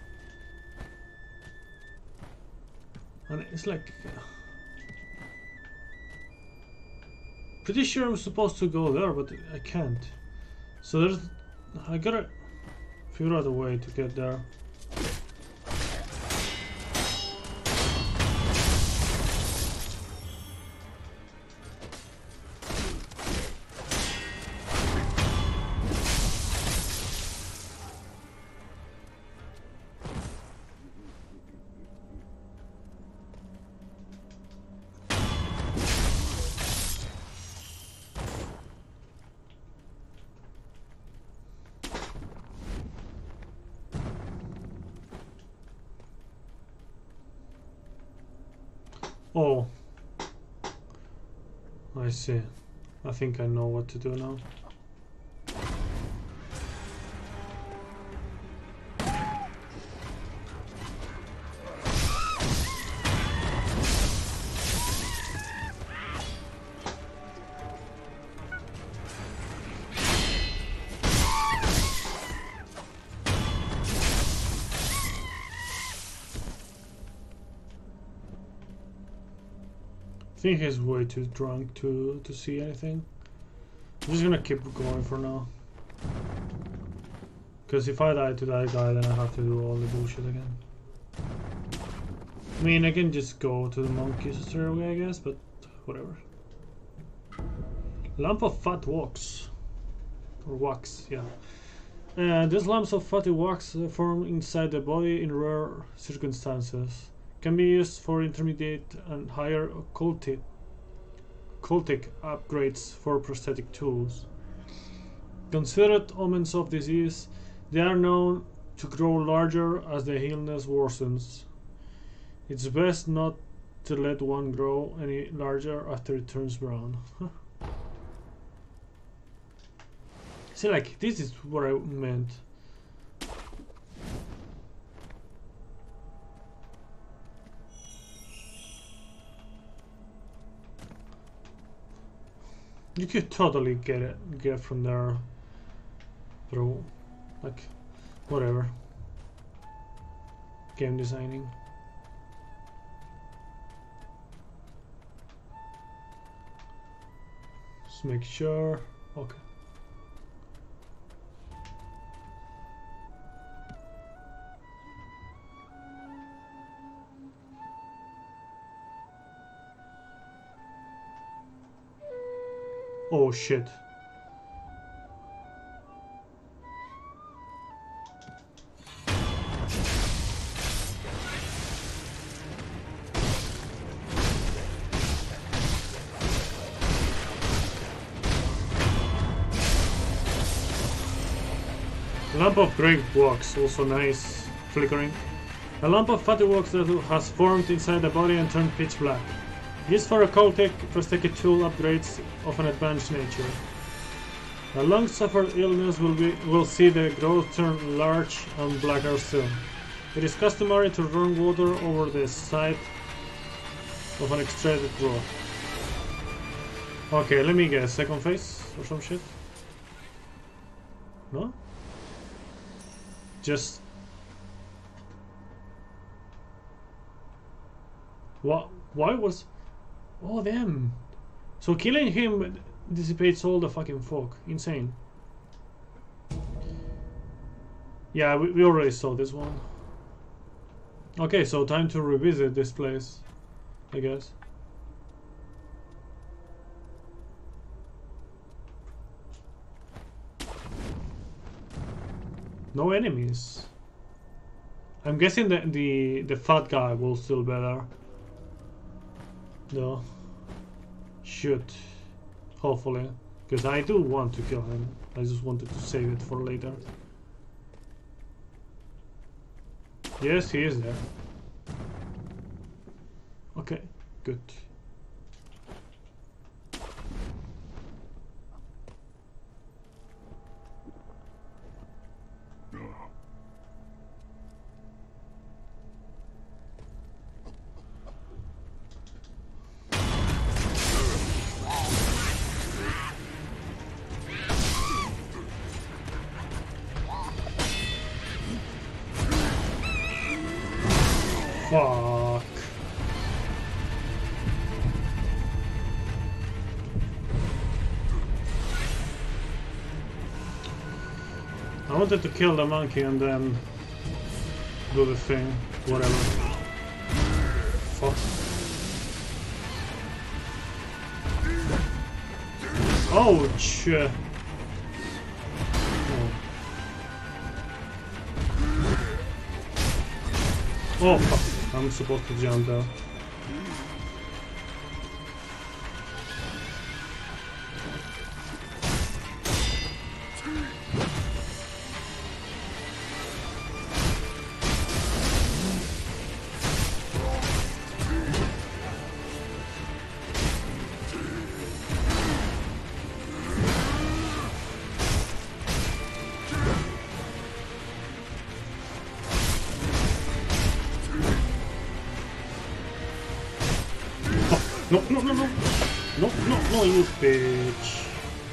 And it's like... pretty sure I'm supposed to go there, but I can't. So there's... I gotta figure out a way to get there. Oh, I see. I think I know what to do now. I think he's way too drunk to see anything. I'm just gonna keep going for now. Because if I die to that guy, then I have to do all the bullshit again. I mean, I can just go to the monkeys straight away, I guess, but whatever. Lump of fat wax. Or wax, yeah. These lumps of fatty wax form inside the body in rare circumstances. Can be used for intermediate and higher cultic upgrades for prosthetic tools. Considered omens of disease, they are known to grow larger as the illness worsens. It's best not to let one grow any larger after it turns brown. See, like, this is what I meant. You could totally get from there, bro. Like, whatever. Game designing. Just make sure. Okay. Oh shit. Lump of grey wax, also nice, flickering. A lump of fatty wax that has formed inside the body and turned pitch black. Used for occultic prosthetic tool upgrades of an advanced nature. A long-suffered illness will see the growth turn large and blacker soon. It is customary to run water over the site of an extracted growth. Okay, let me guess. Second phase or some shit? No? Just... What? Why was... Oh, damn. So killing him dissipates all the fucking fog. Insane. Yeah, we already saw this one. Okay, so time to revisit this place, I guess. No enemies. I'm guessing that the fat guy will still be there. No. Shoot. Hopefully. Because I do want to kill him. I just wanted to save it for later. Yes, he is there. Okay, good. Fuck. I wanted to kill the monkey and then do the thing, whatever. Fuck. Ouch! Oh fuck. I'm supposed to jump though. No, no, no, no! No, no, no, you bitch!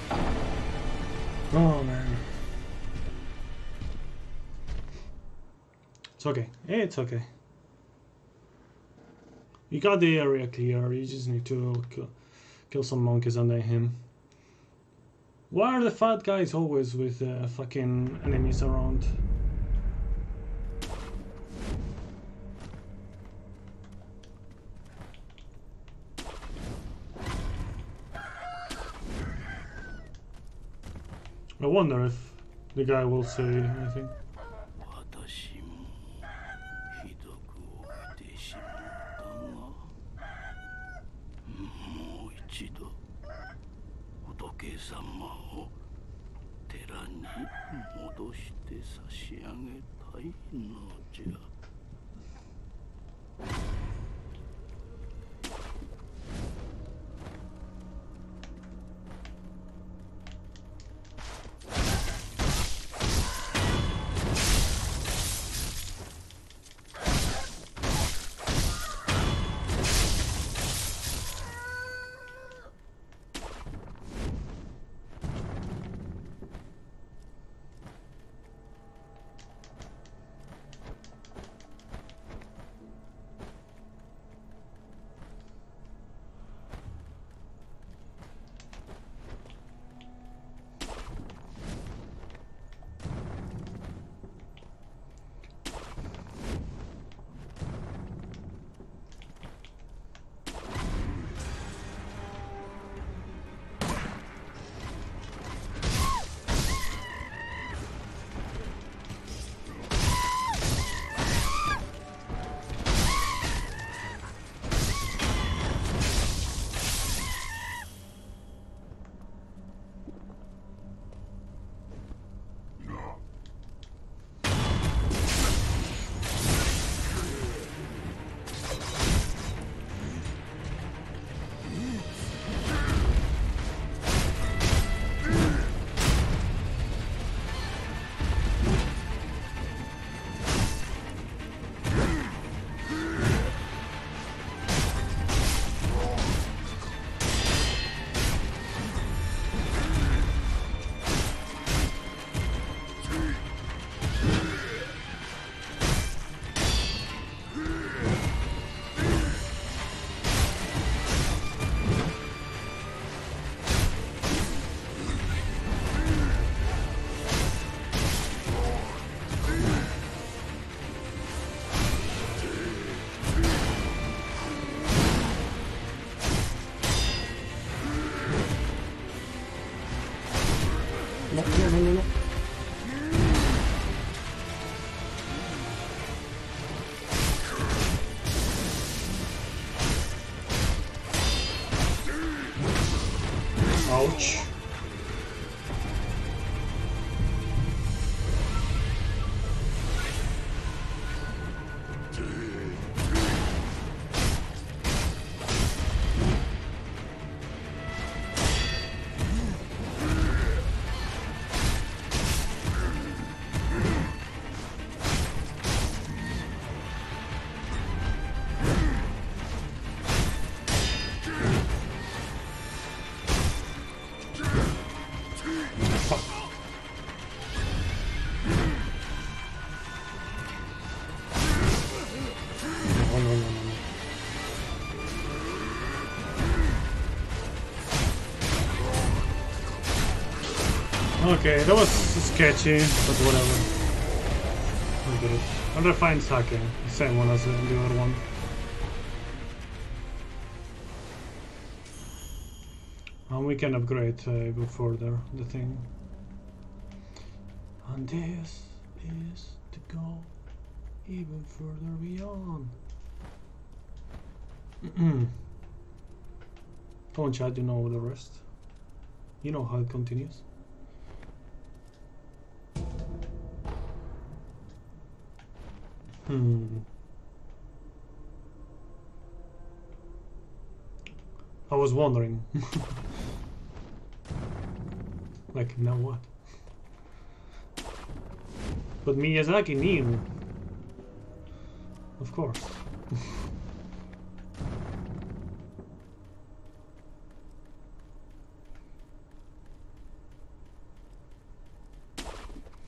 Oh, man. It's okay. It's okay. You got the area clear, you just need to kill some monkeys under him. Why are the fat guys always with fucking enemies around? I wonder if the guy will say anything. Ouch. Okay, that was sketchy, but whatever. I get it. I'm gonna find Sake, the same one as the other one. And we can upgrade even further the thing. And this is to go even further beyond. Come on, chat, you know the rest. You know how it continues. I was wondering. Like, now what? But Miyazaki knew. Of course.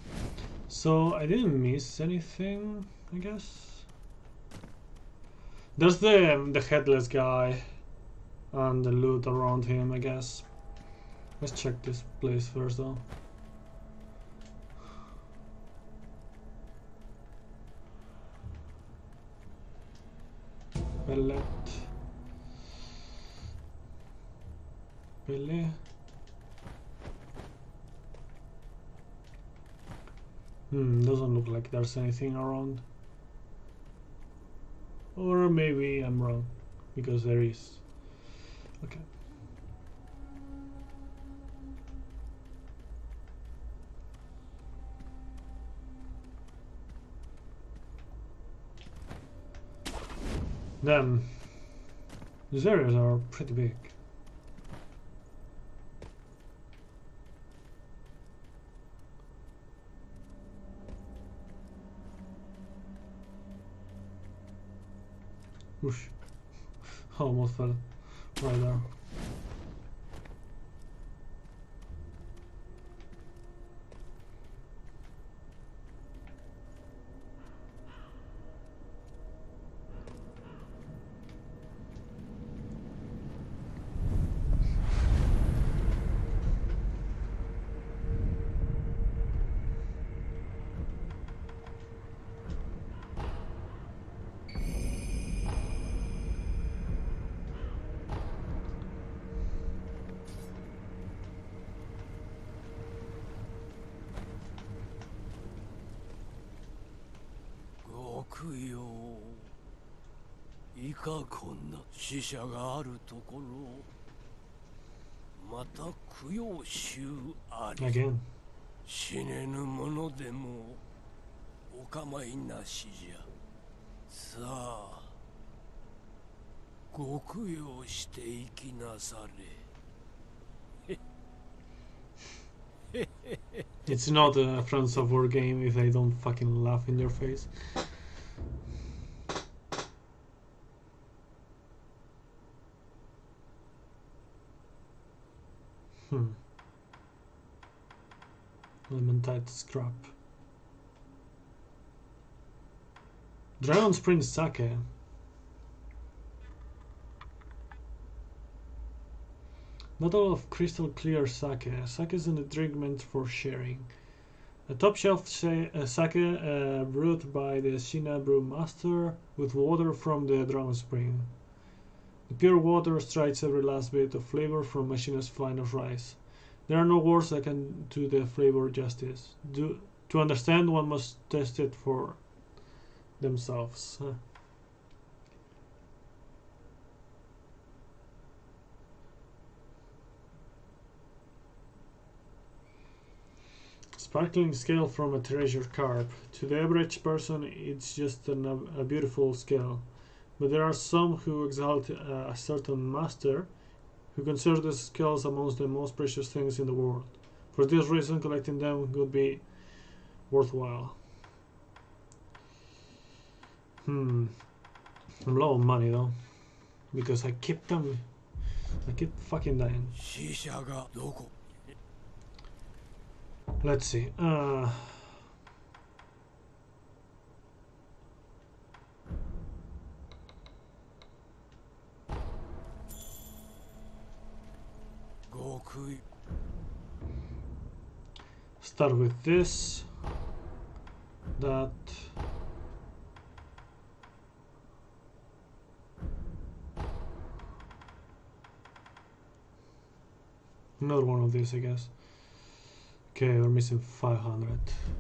So I didn't miss anything, I guess. There's the headless guy and the loot around him, I guess. Let's check this place first though. Pellet. Pelle. Doesn't look like there's anything around. Or maybe I'm wrong, because there is. Okay. Damn. These areas are pretty big. Whoosh. Almost fell right there. いかこんな死者があるところ、また供養衆あり。 Again. 死ねぬものでもお構いなしじゃ。さあ、ご供養していきなされ。 It's not a Friends of War game if they don't fucking laugh in your face. Elementite scrap. Dragon Spring Sake. Bottle of crystal clear sake. Sake is a drink meant for sharing. A top shelf sake brewed by the Shina Brew Master with water from the Dragon Spring. The pure water strikes every last bit of flavor from Machina's finest rice. There are no words that can do the flavor justice. To understand, one must test it for themselves. Sparkling scale from a treasure carp. To the average person, it's just a beautiful scale. But there are some who exalt a certain master who considers the scales amongst the most precious things in the world. For this reason, collecting them would be worthwhile. I'm low on money though, because I keep fucking dying. Let's see. Start with this, that. Another one of these, I guess. Okay, we're missing 500.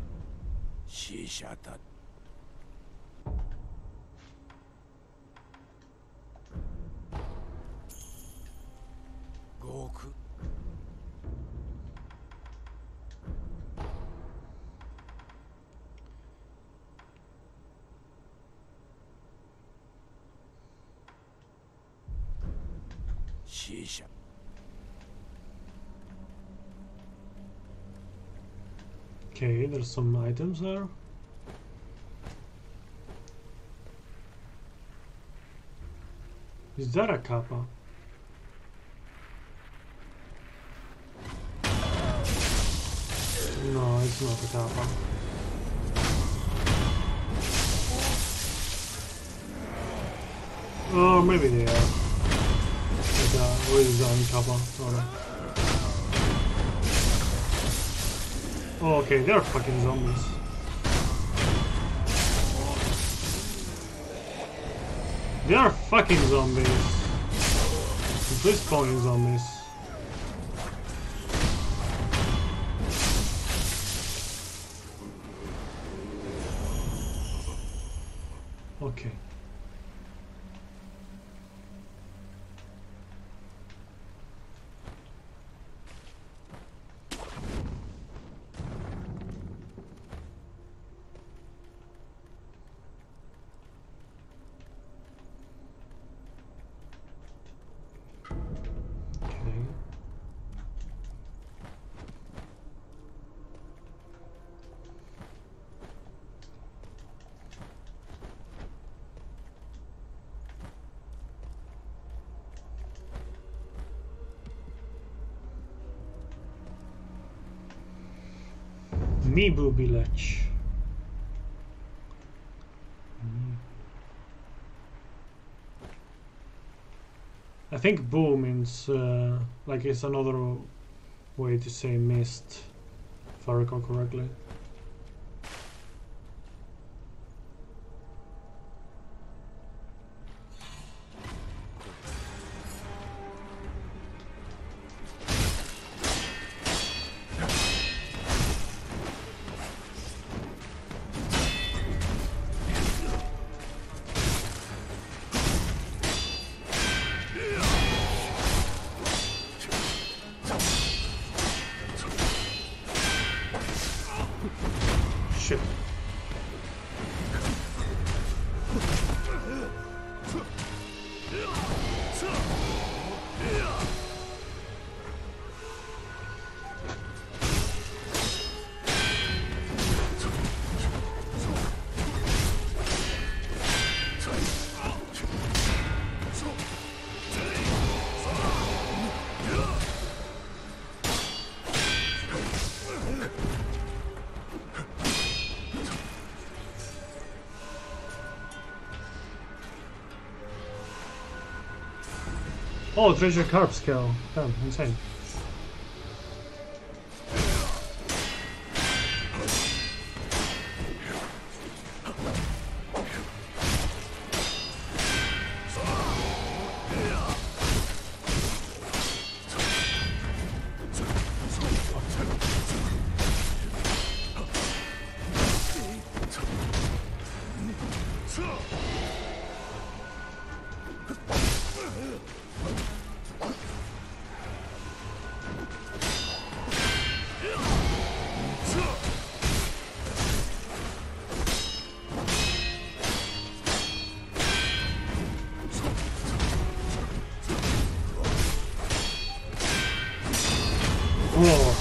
Okay, there's some items there. Is that a kappa? No, it's not a kappa. Oh, maybe they are. Like a really zombie couple, sort of. Oh, okay, they're fucking zombies. They are fucking zombies. Complete spawning zombies. Okay. Mibu village. I think Boo means like it's another way to say mist, if I recall correctly. Shit. Oh, treasure carp skill. Damn, insane. Oh,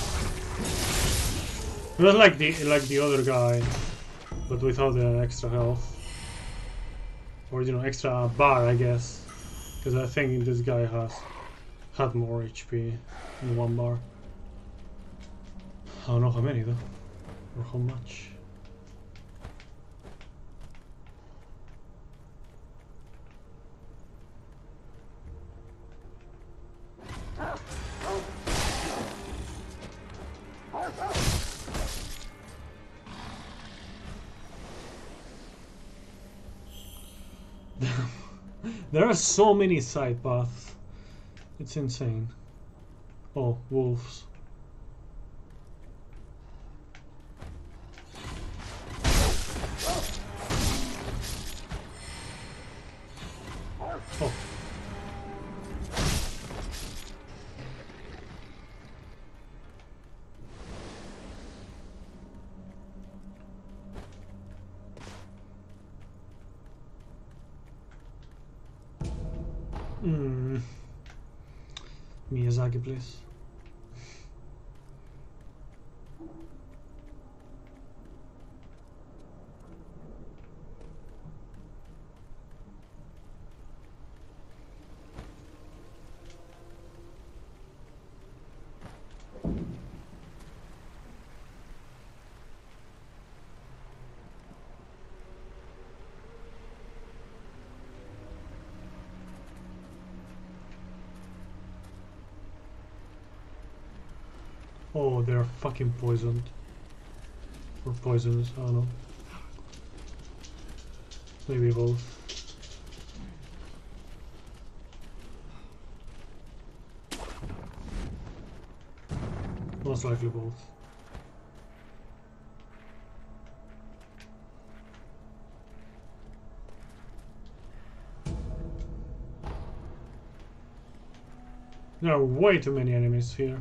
it was like the other guy, but without the extra health, or you know, extra bar, I guess, because I think this guy had more HP in one bar. I don't know how many though, or how much. There are so many side paths. It's insane. Oh, wolves. Oh. Miyazaki, please. Oh, they're fucking poisoned. Or poisonous, I don't know. Maybe both. Most likely both. There are way too many enemies here.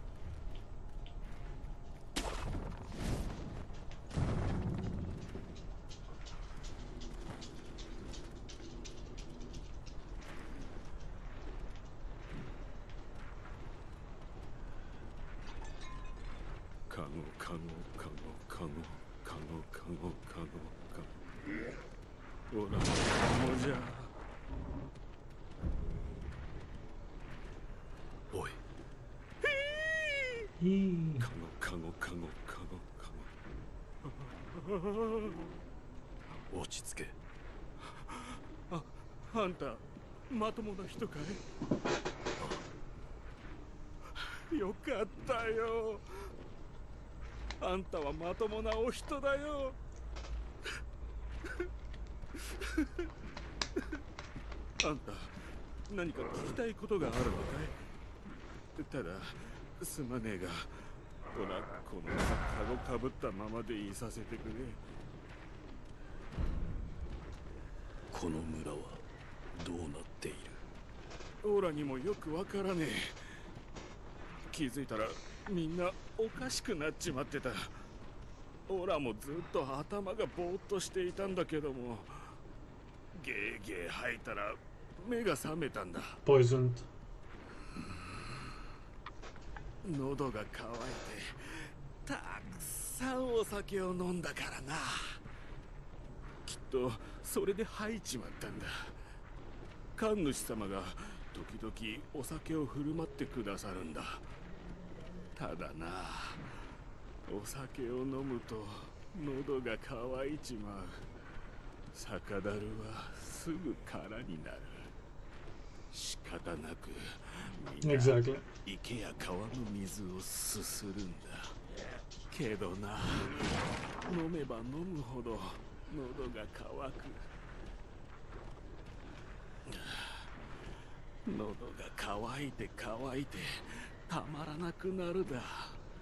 あんたまともな人かい？よかったよ。あんたはまともなお人だよ。あんた何か聞きたいことがあるのかい？ただすまねえが、ほらこのカゴかぶったままでいさせてくれ。 この村はどうなっている？ オラにもよくわからねえ。気づいたらみんなおかしくなっちまってた。オラもずっと頭がぼーっとしていたんだけども、ゲーゲー吐いたら目が覚めたんだ。 Poisoned. 喉が渇いてたくさんお酒を飲んだからな。きっとそれで吐いちまったんだ。神主様が時々お酒を振る舞ってくださるんだ。ただな、お酒を飲むと喉が渇いちまう。酒樽はすぐ空になる。仕方なくみんな池や川の水をすするんだ。けどな、飲めば飲むほど喉が渇く。喉が渇いて乾いてたまらなくなるだ。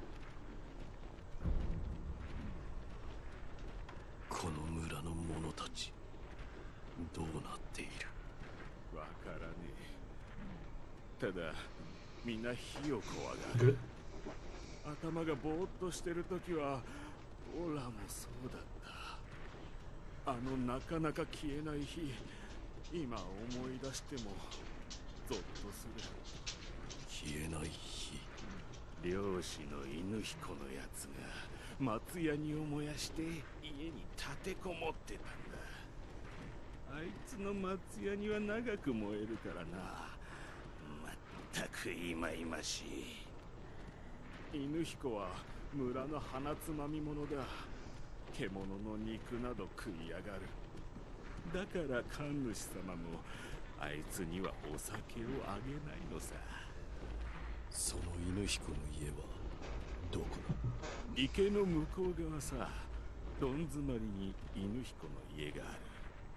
この村の者たちどうなっている？ わからねえ。ただみんな火を怖がる。頭がぼーっとしてるときはオラもそうだった。あのなかなか消えない日、今思い出してもゾッとする。 消えない火。 漁師の犬彦のやつが松ヤニを燃やして家に立てこもってたんだ。あいつの松ヤニは長く燃えるからな。まったくいまいましい。犬彦は村の鼻つまみ者だ。獣の肉など食いやがる。だから神主様もあいつにはお酒をあげないのさ。 その犬彦の家はどこだ？ 池の向こう側さ。どん詰まりに犬彦の家がある。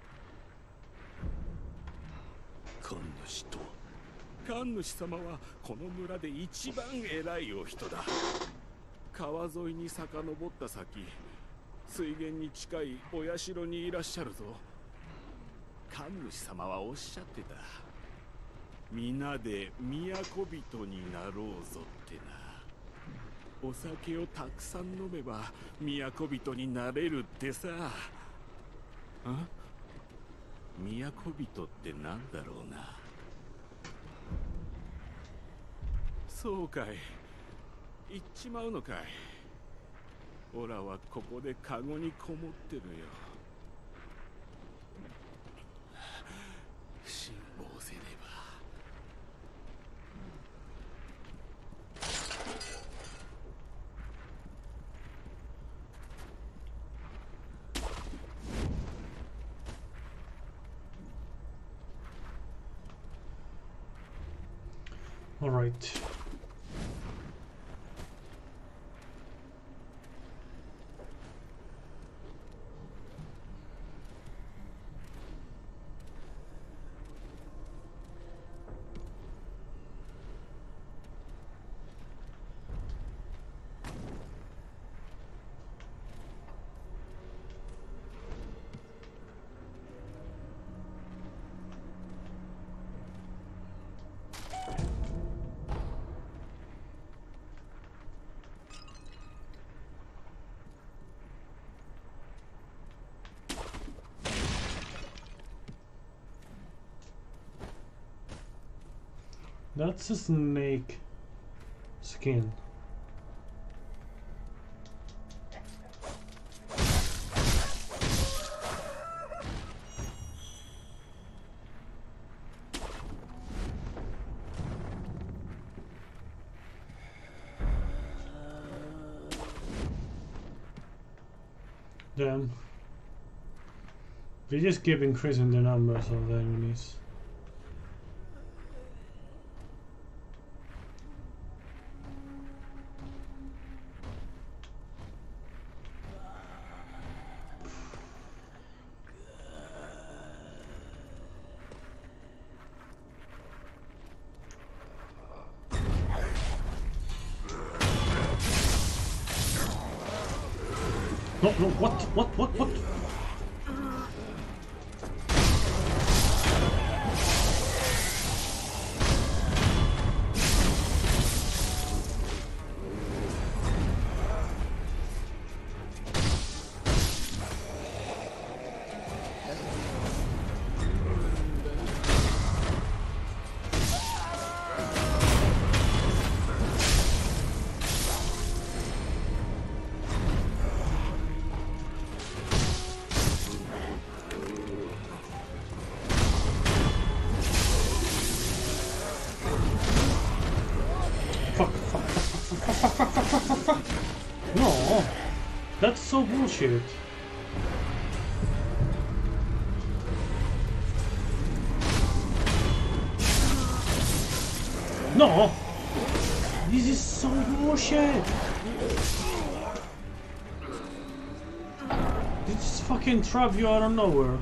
神主とは？ 神主様はこの村で一番偉いお人だ。川沿いに遡った先、水源に近いお社にいらっしゃるぞ。神主様はおっしゃってた。皆で都人になろうぞってな。お酒をたくさん飲めば都人になれるってさ。都人ってなんだろうな。そうかい。行っちまうのかい。オラはここでカゴにこもってるよ。辛抱せねば。 All right. That's a snake skin. Damn. We just keep increasing the numbers of the enemies. No, what? No, that's so bullshit. No, this is so bullshit. They just fucking trap you out of nowhere.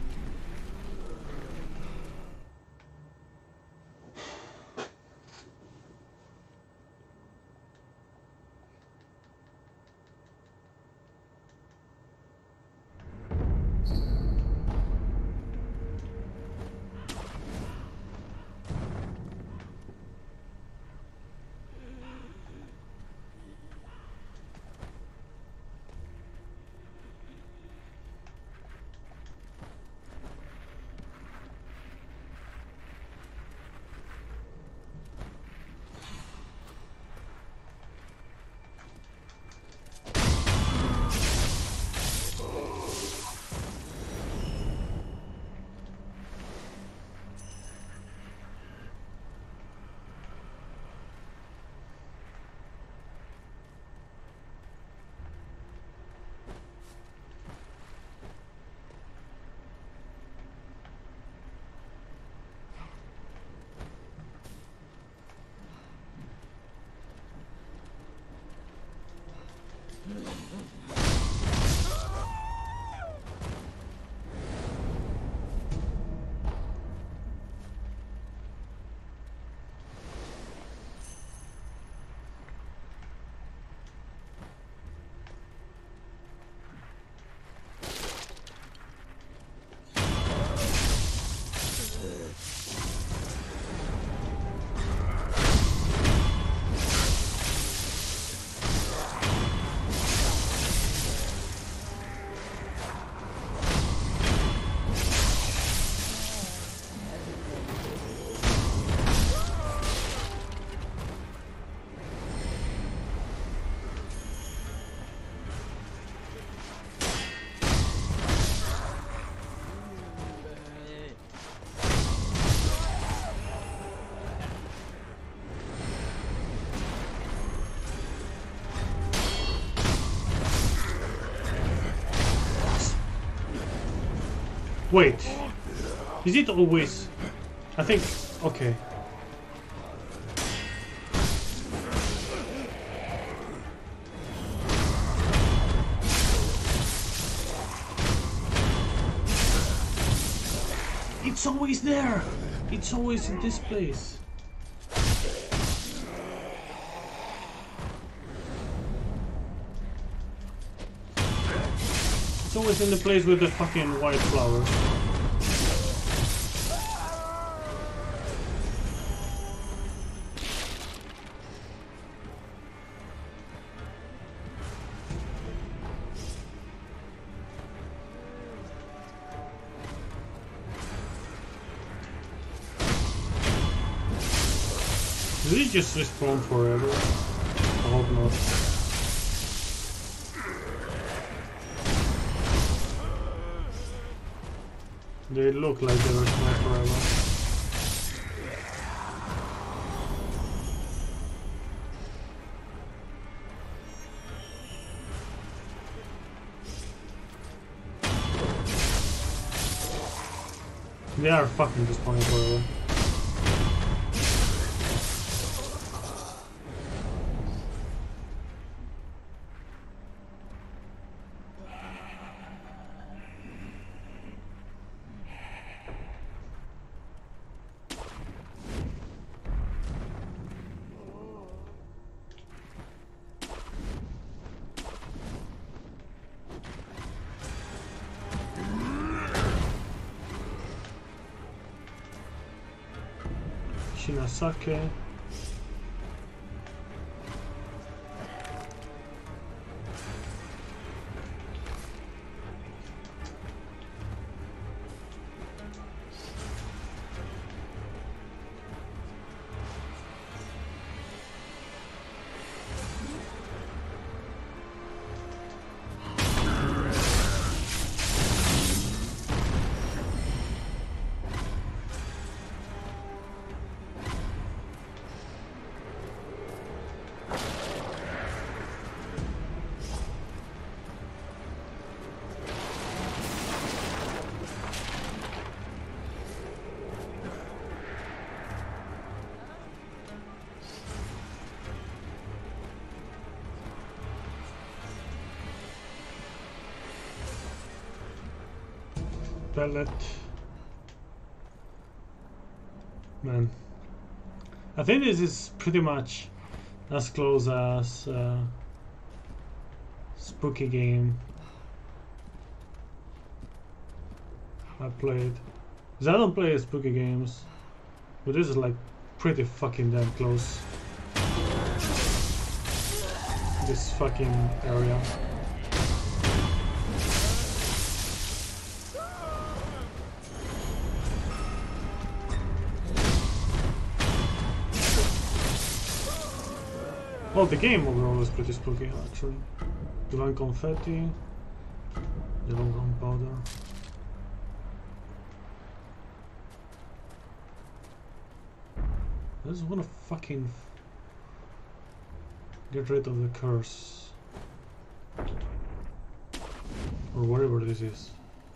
Wait, is it always? I think, okay. It's always there. It's always in this place. It's always in the place with the fucking white flowers. Do they just respawn forever? I hope not. They look like they respawn forever. They are fucking respawning forever. Shinasake. Pellet. Man. I think this is pretty much as close as spooky game I played. Because I don't play spooky games, but this is like pretty fucking damn close. This fucking area. Well, the game overall is pretty spooky, actually. Divine confetti, yellow gunpowder. I just wanna fucking get rid of the curse. Or whatever this is.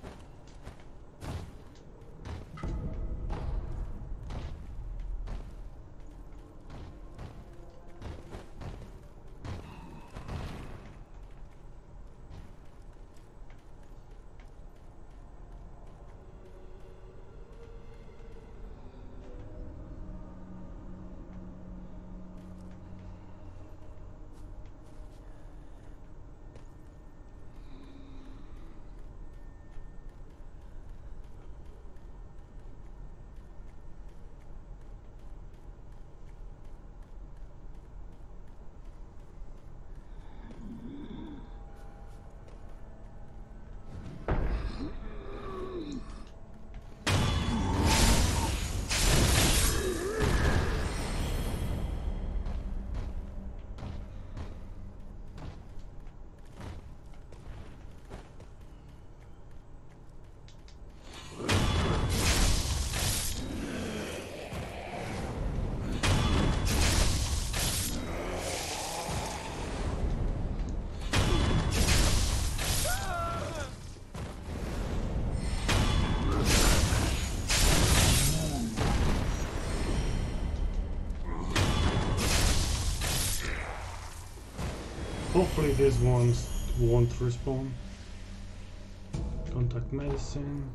Hopefully these ones won't respawn. Contact medicine.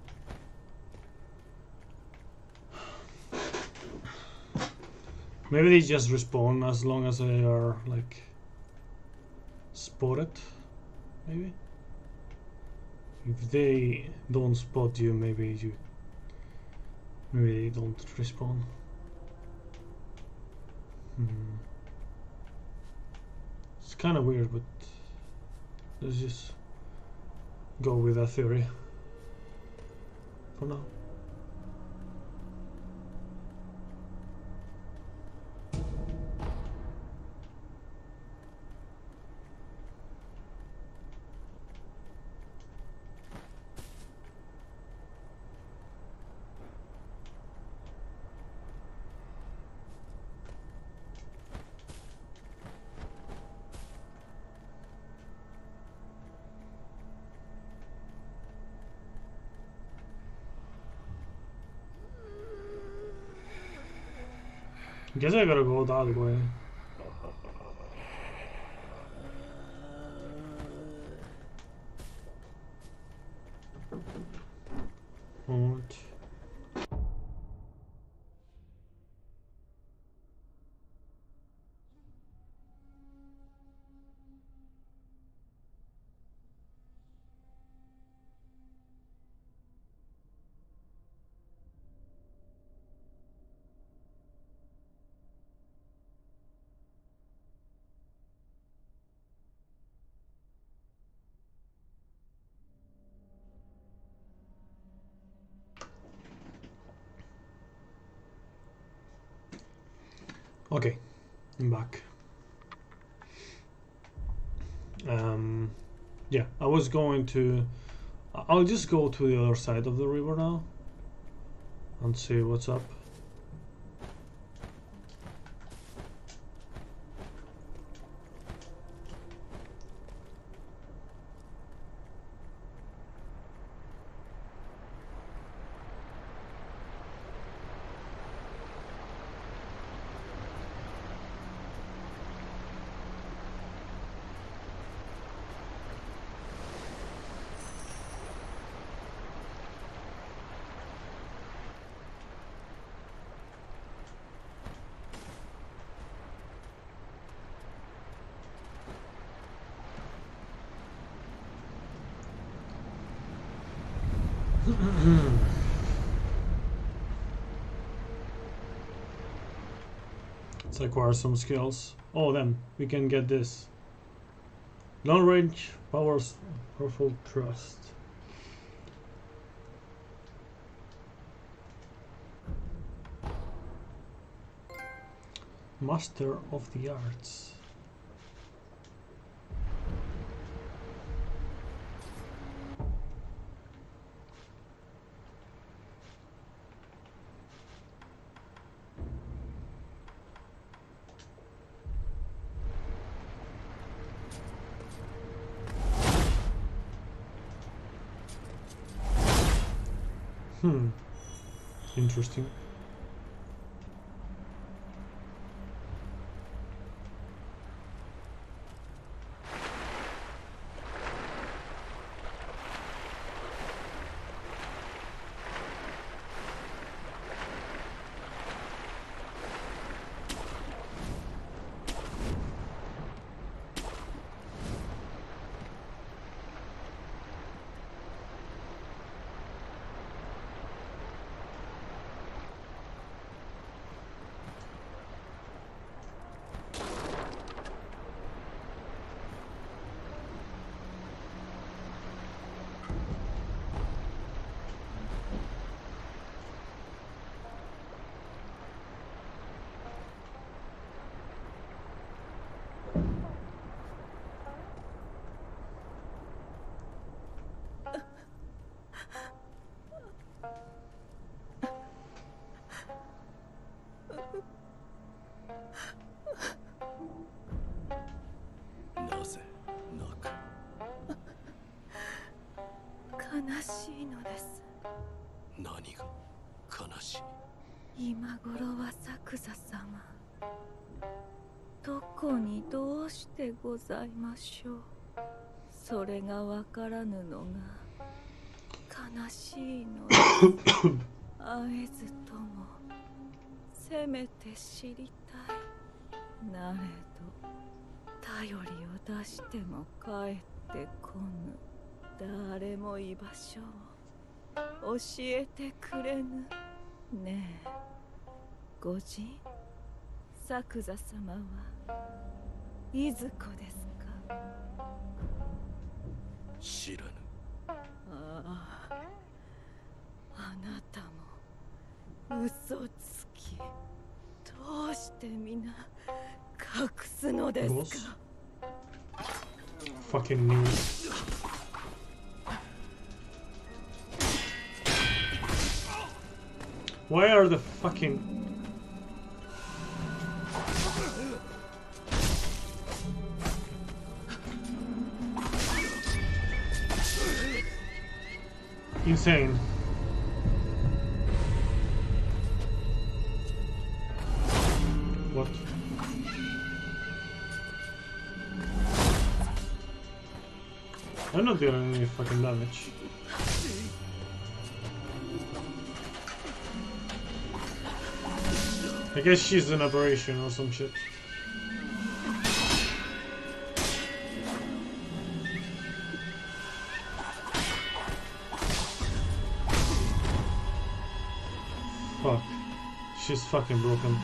Maybe they just respawn as long as they are like spotted. Maybe. If they don't spot you, maybe they don't respawn. It's kind of weird, but let's just go with that theory for now. Guess I gotta go that way. Moment. Okay, I'm back. Yeah, I was going to... I'll just go to the other side of the river now and see what's up. Let's acquire some skills. Oh, then we can get this. Long range, powerful thrust. Master of the arts. Interesting. Dokoにどうしてございましょう。それがわからぬのが悲しいのです。会えずともせめて知りたい。なれど頼りを出しても帰ってこぬ。誰も居場所を教えてくれぬ。ねえ、ご人、作座様はいずこですか？ 知らぬ。 ああ、あなたも嘘つき。どうして皆隠すのですか ？Fucking knew. Why are the fucking... insane. not doing any fucking damage. I guess she's an aberration or some shit. Fuck. She's fucking broken.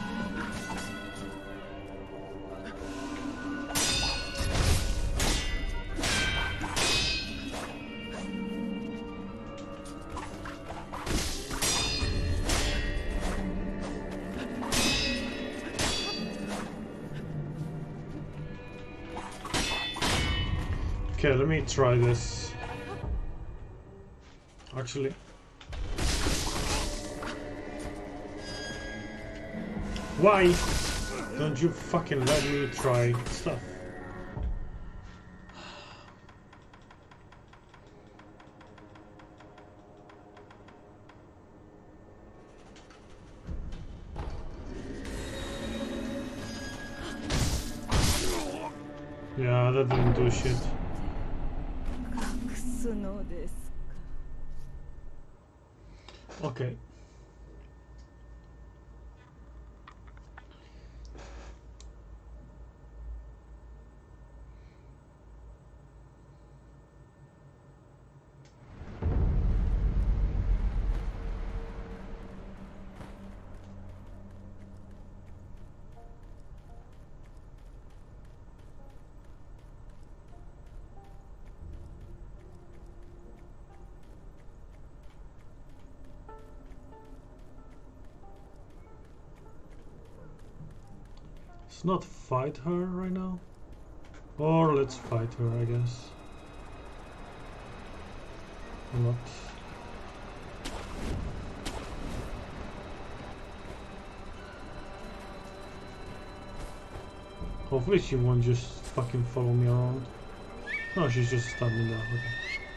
Okay, let me try this. Actually. Why don't you fucking let me try stuff? Yeah, that didn't do shit. 隠すのですか Okay. Let's not fight her right now. Or let's fight her, I guess. Or not. Hopefully she won't just fucking follow me around. No, she's just standing there. Okay.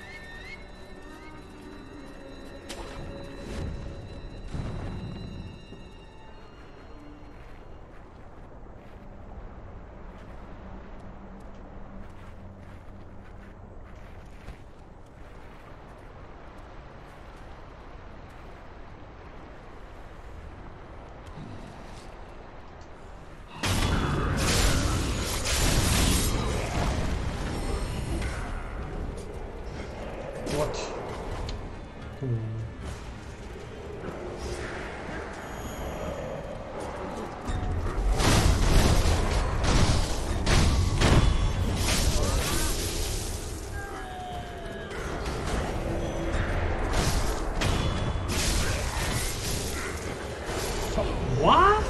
What? Come on. What?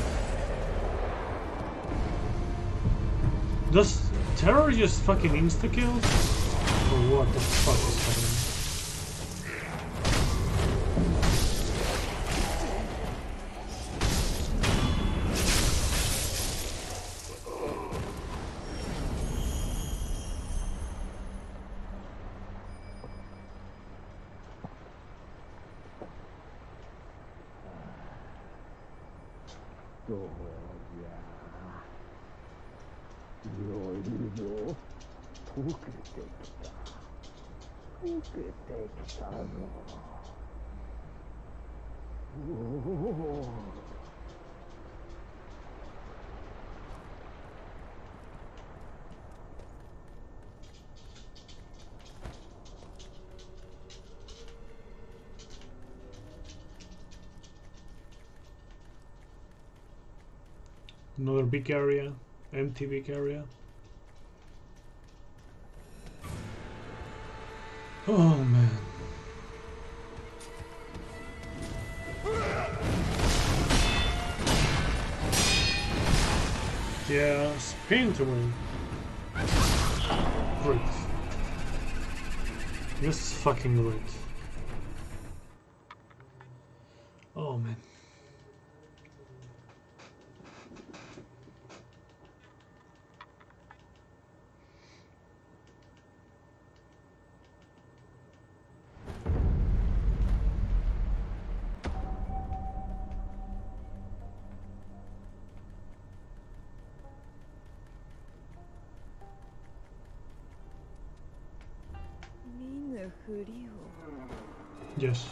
Does terror just fucking insta-kill? Or what the fuck is happening? Another big area, empty big area. Oh man. Yeah, spin to win. Great. Just fucking great. Oh man. ふりを。 Yes.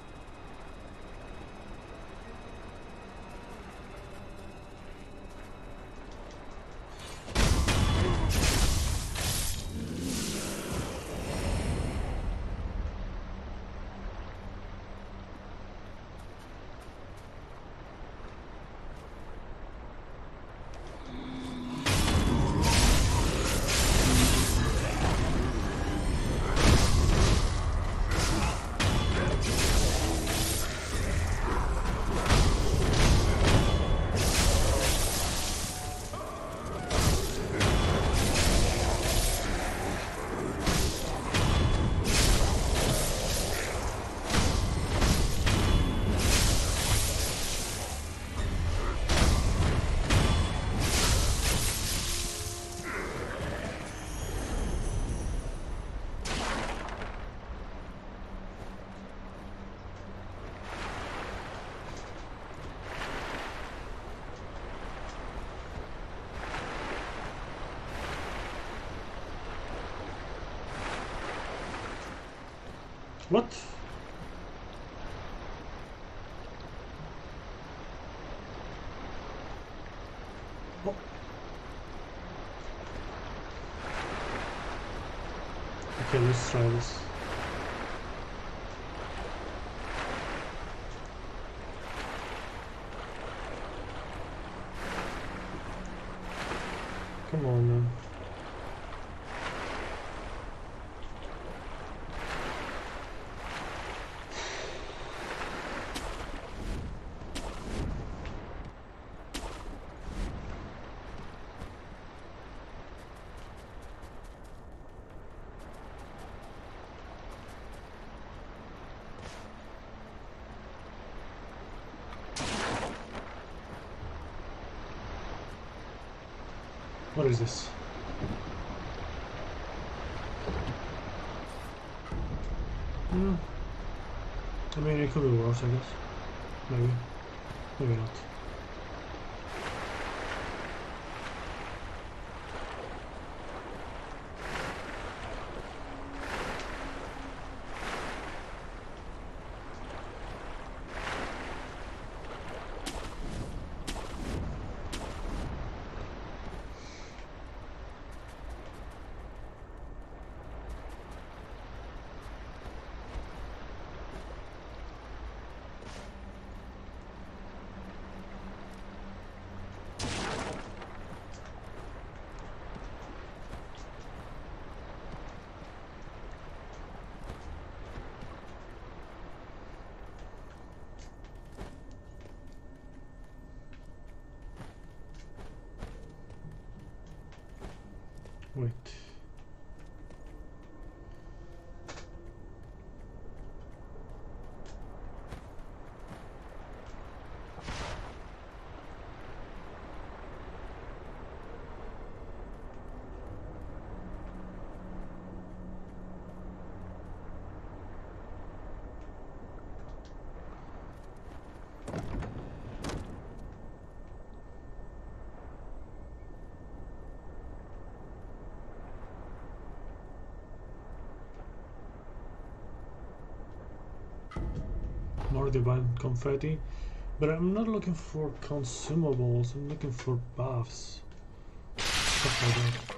What? Oh. Okay, let's try this. Come on, man. What is this? I mean, it could be worse, I guess. Maybe. Maybe not. Wait. More divine confetti, but I'm not looking for consumables, I'm looking for buffs. Stuff like that.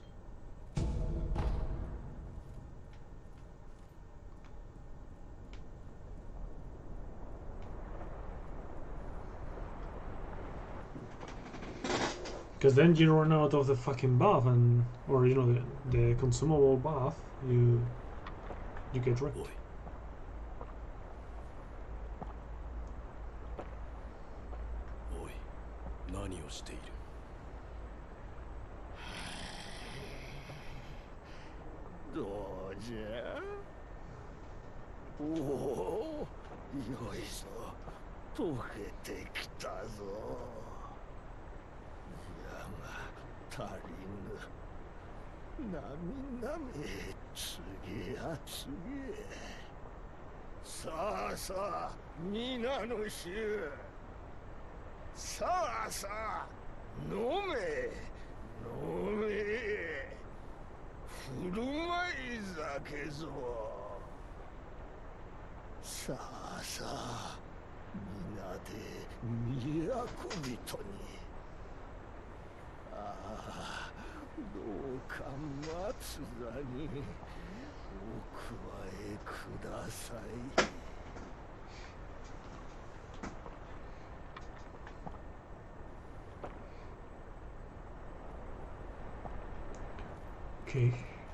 Because then you run out of the fucking buff, and or you know the consumable buff, you get wrecked. 何をしている？ どうじゃ？おお、よいぞ、溶けてきたぞ。やが足りぬ。なみなみ、次や次へ。さあさあ、皆の衆。さあさあ、飲め飲め、振る舞い酒ぞ。 さあさあ、皆で都人に。ああ、どうか松座にお加えください。 Okay.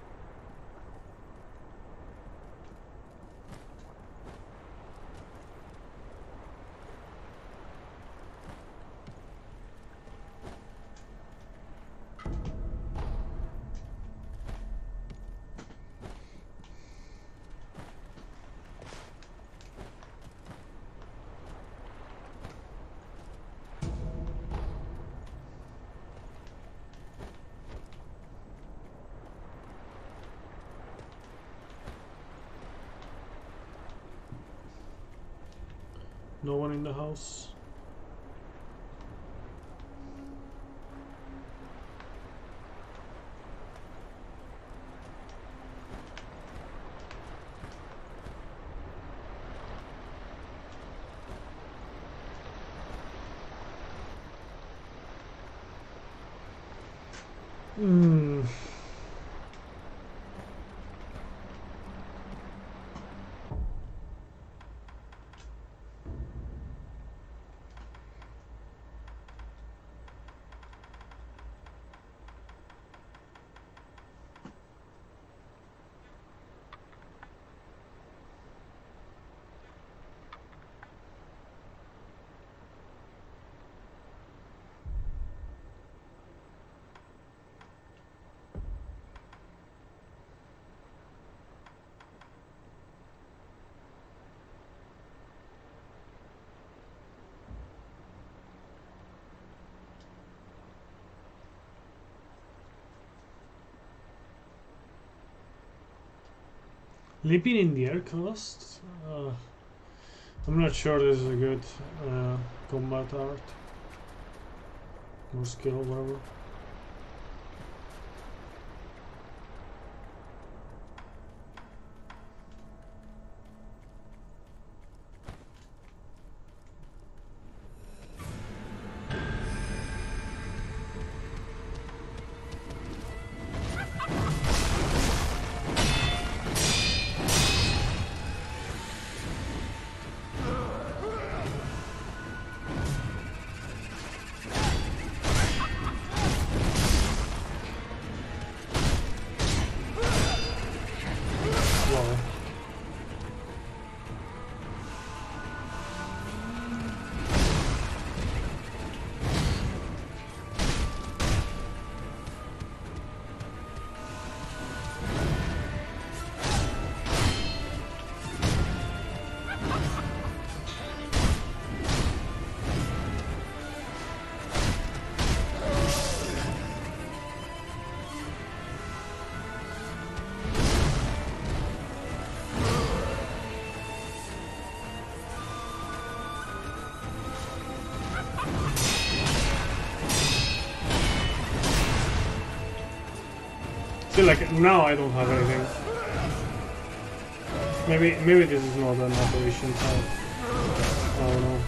No one in the house. Leaping in the air cost? I'm not sure this is a good combat art. Or skill, whatever. Still, like, now I don't have anything. Maybe this is not an operation type. I don't know.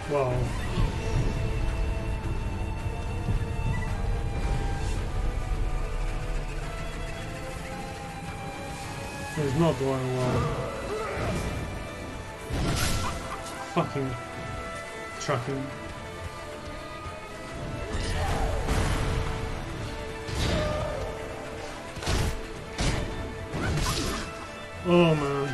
Wow. It's not going well. Fucking tracking. Oh man.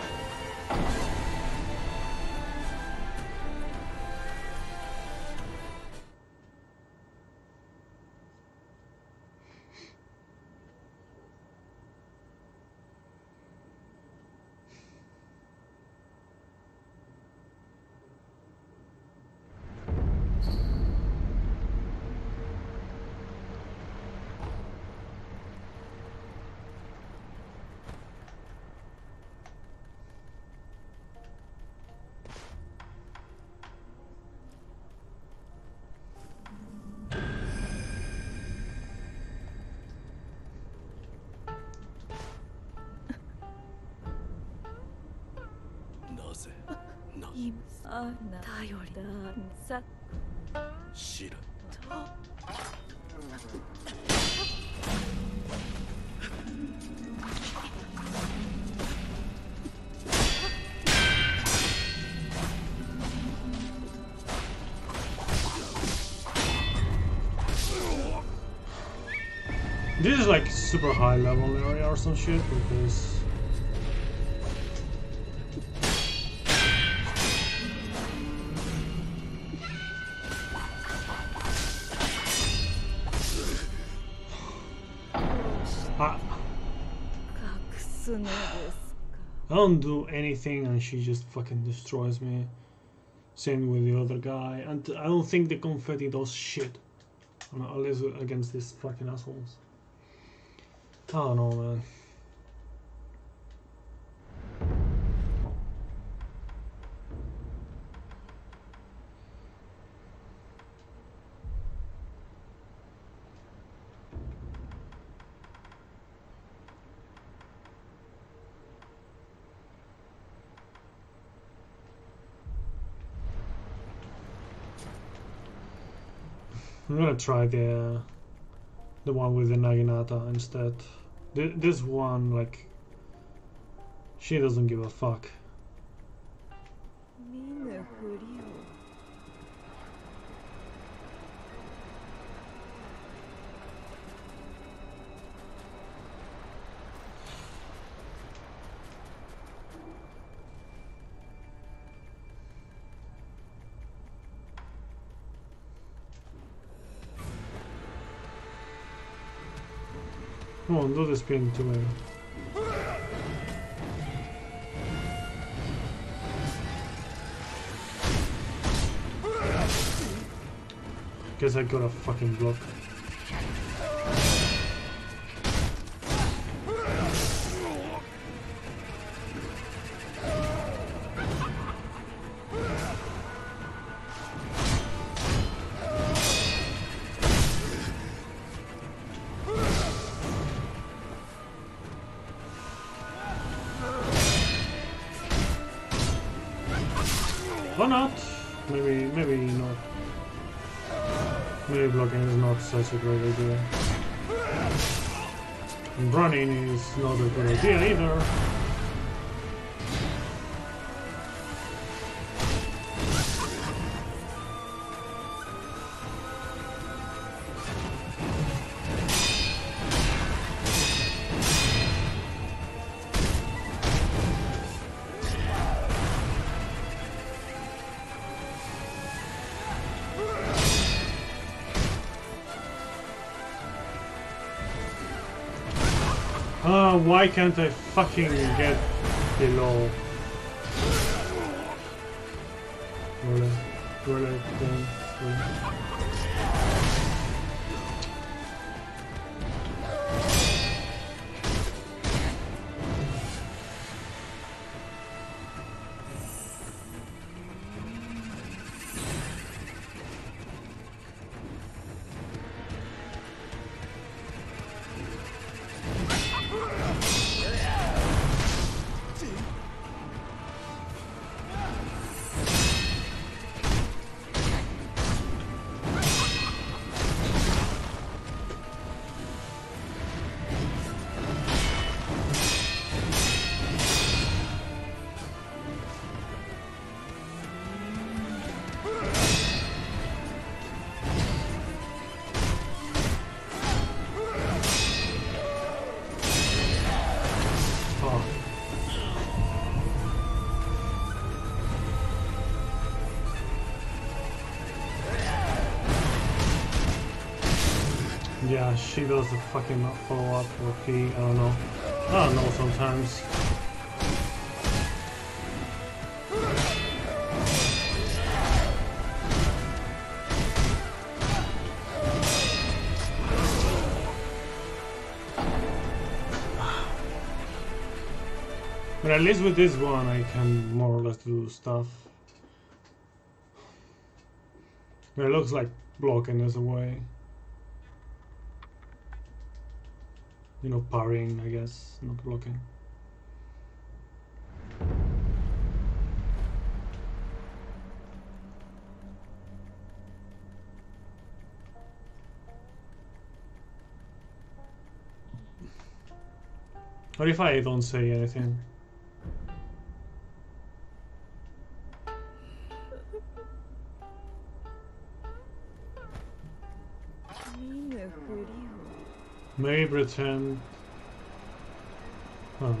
This is like super high level area or some shit because I don't do anything and she just fucking destroys me. Same with the other guy, and I don't think the confetti does shit. Unless against these fucking assholes. I don't know, man. I'm gonna try the one with the Naginata instead. This one, like, she doesn't give a fuck. Come on, do the spin to me. Guess I got a fucking block. Or not. Maybe not. Maybe blocking is not such a great idea. And running is not a good idea either. Why can't I fucking get below? Really? Yeah, she does the fucking follow up, or he, I don't know. I don't know sometimes. But at least with this one I can more or less do stuff. But it looks like blocking is a way. You know, parrying, I guess, not blocking. What if I don't say anything? Maybe pretend. Oh.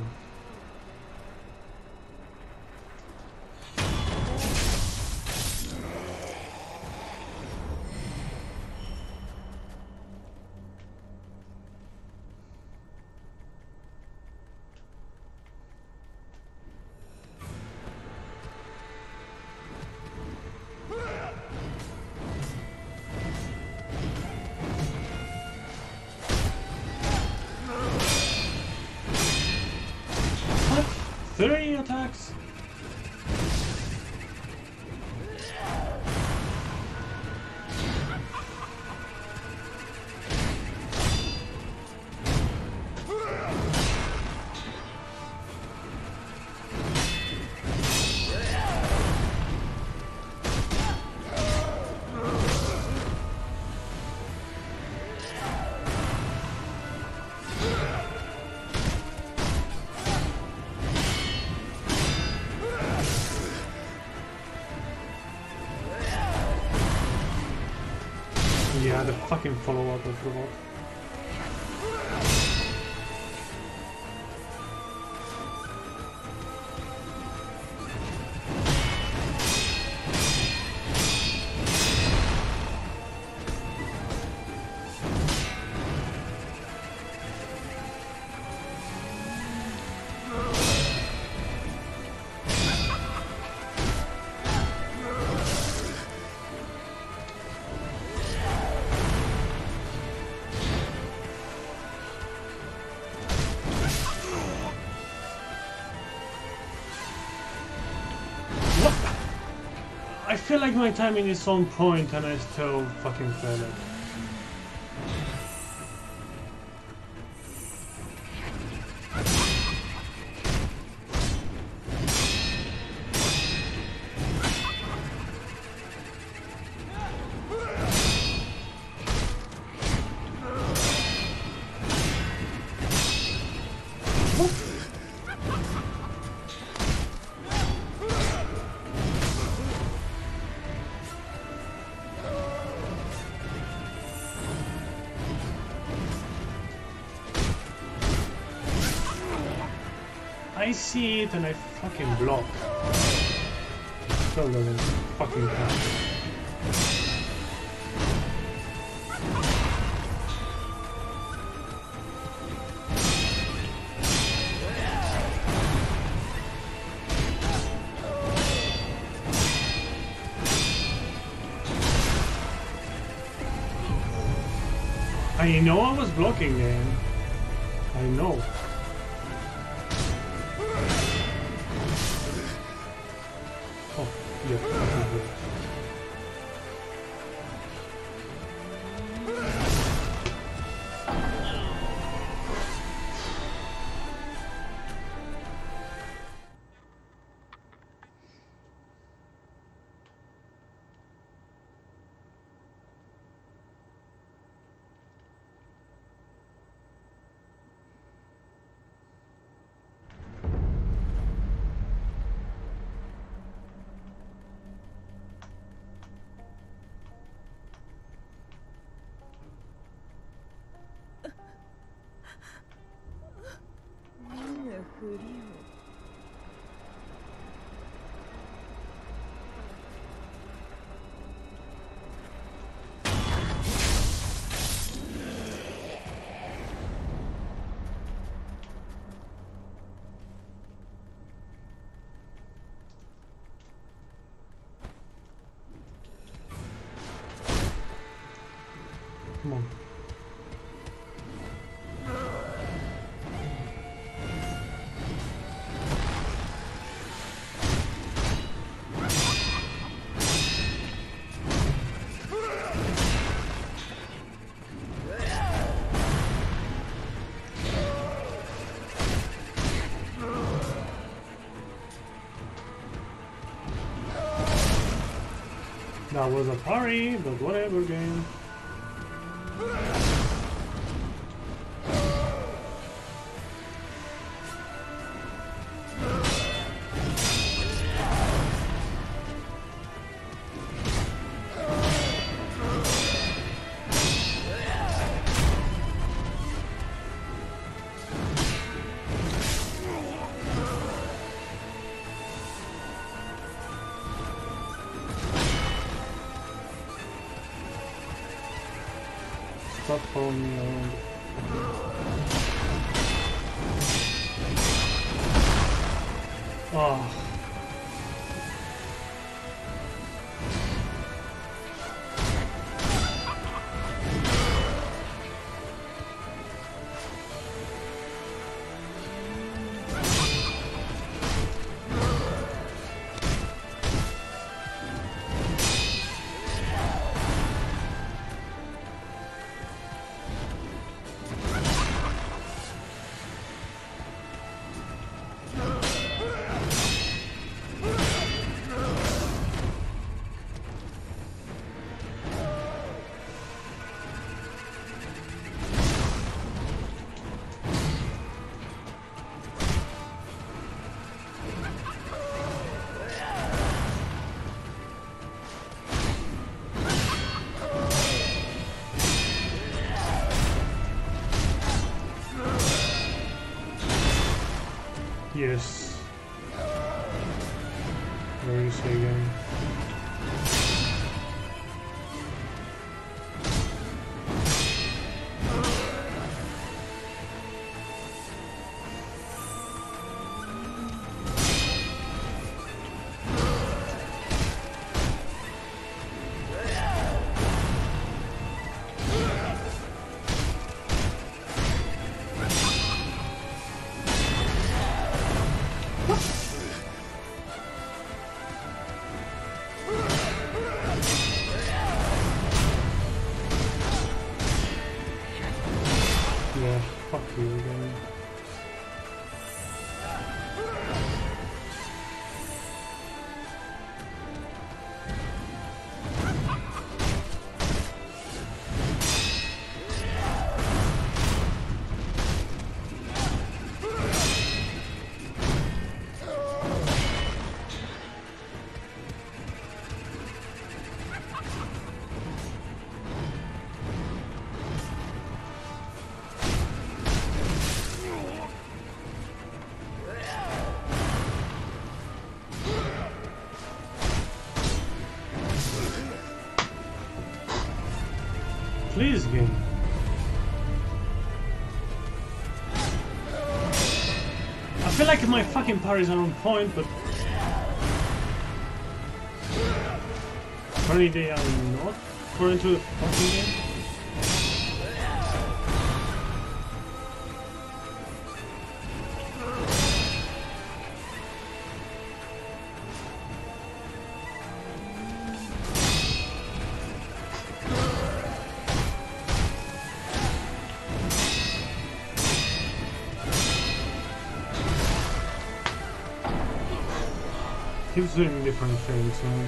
What? 3 attacks? Yeah, the fucking follow-up of Robot. I feel like my timing is on point and I still fucking fail it. I see it and I fucking block. Still doesn't fucking count. I know I was blocking him. I know. Oh, yeah, fucking good. Come on. That was a parry, but whatever, game. Stop following me around. Oh. Yes. Where is he again? Yeah, fuck you again. Please, game. I feel like my fucking parries are on point, but apparently they are not, according to the fucking game. Keeps doing different things, man.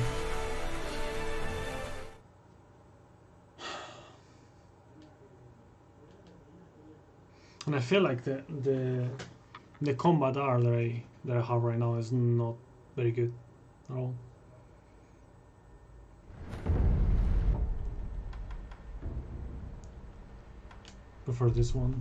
And I feel like the combat art that I have right now is not very good at all. Prefer this one.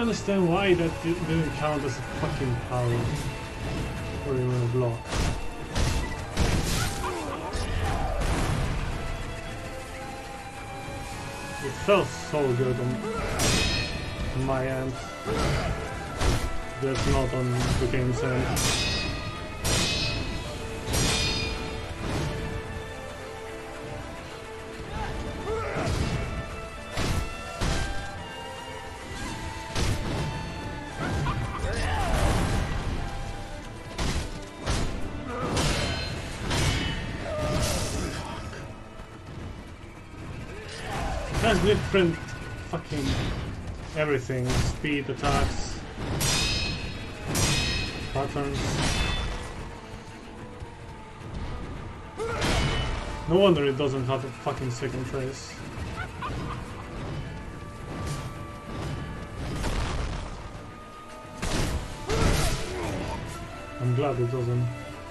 understand why that didn't count as a fucking power. Or even a block. It felt so good on my end. Just not on the game's end. It has different fucking everything. Speed, attacks, patterns. No wonder it doesn't have a fucking second phase. I'm glad it doesn't.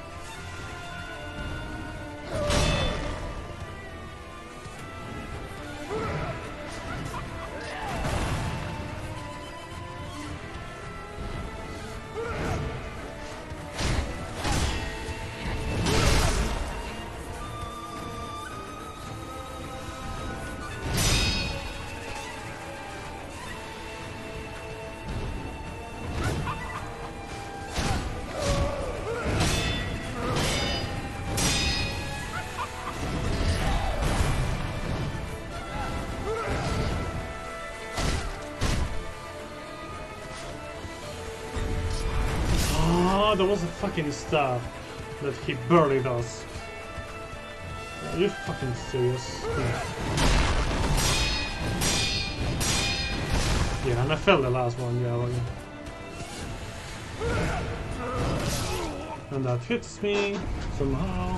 There was a fucking stab that he barely does. Are you fucking serious? Yeah, and I fell the last one, yeah. And that hits me somehow.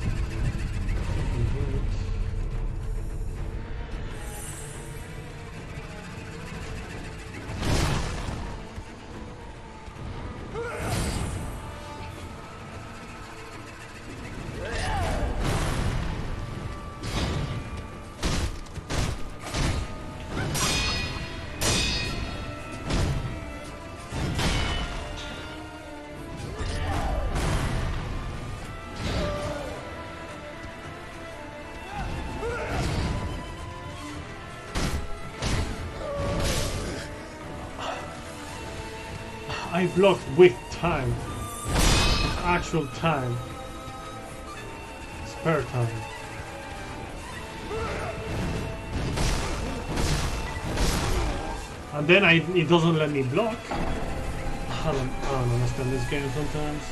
I blocked with time. Actual time. Spare time. And then it doesn't let me block. I don't understand this game sometimes.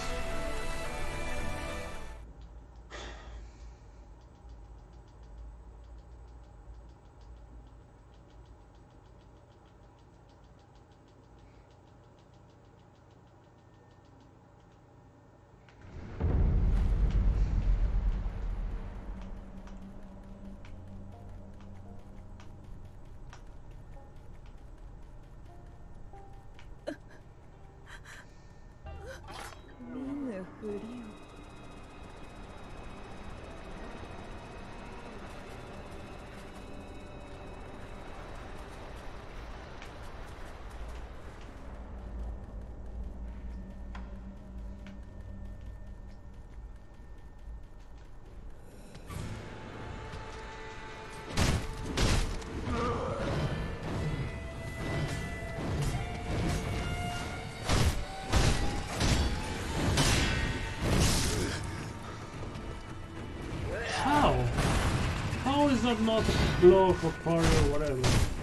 Not a block or parry or whatever.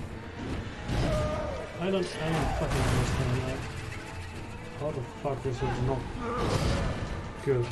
I don't fucking understand that. How the fuck is it not good?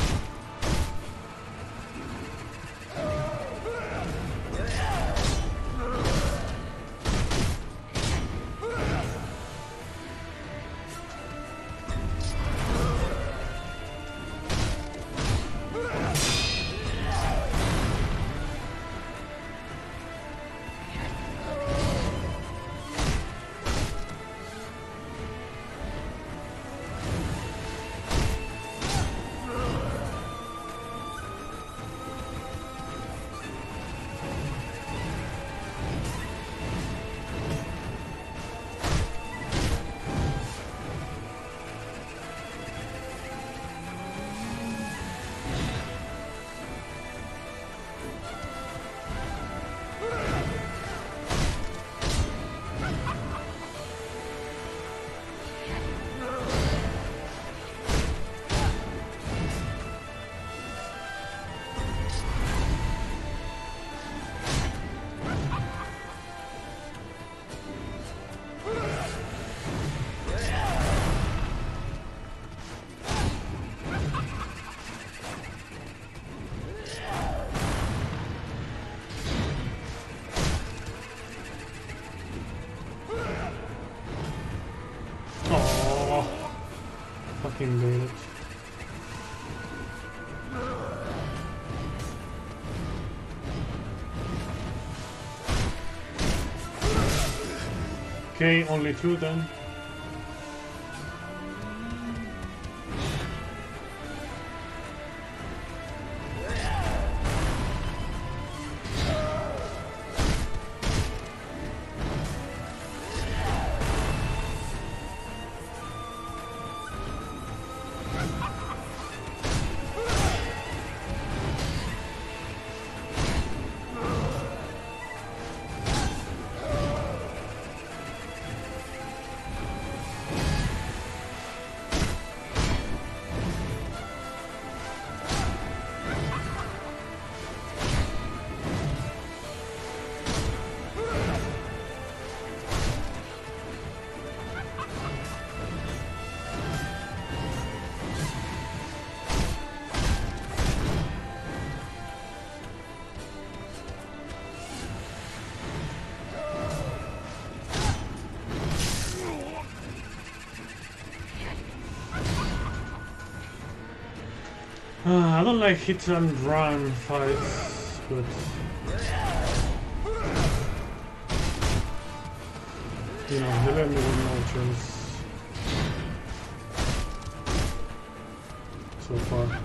fucking did it. Okay, only 2 then. I don't like hit and run fights, but you know, they let me with no choice so far.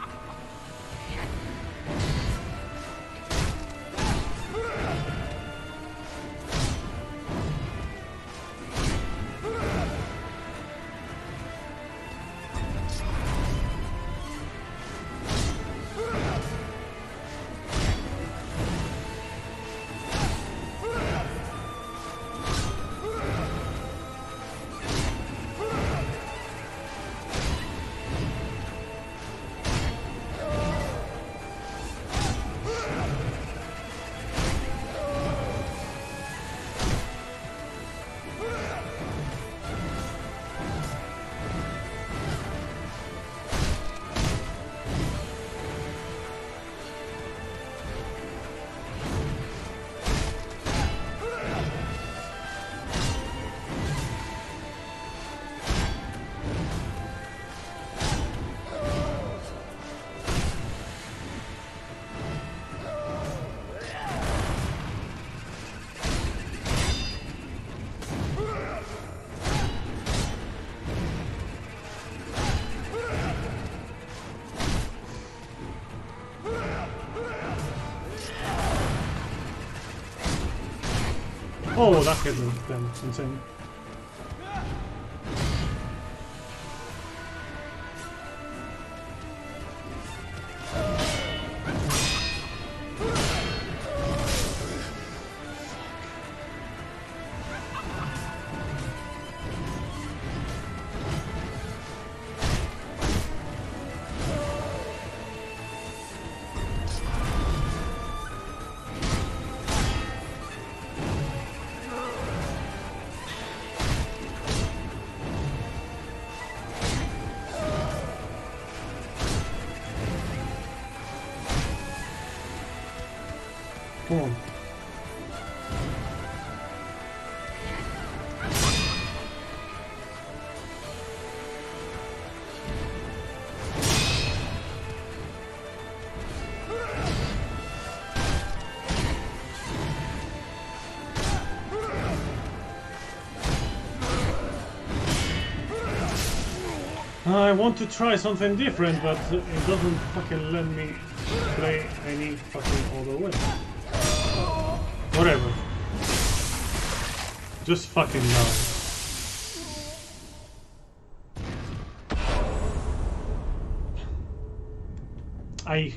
Oh, that hit me then. It's insane. Come on. I want to try something different, but it doesn't fucking let me play any fucking other way. Whatever. Just fucking die. I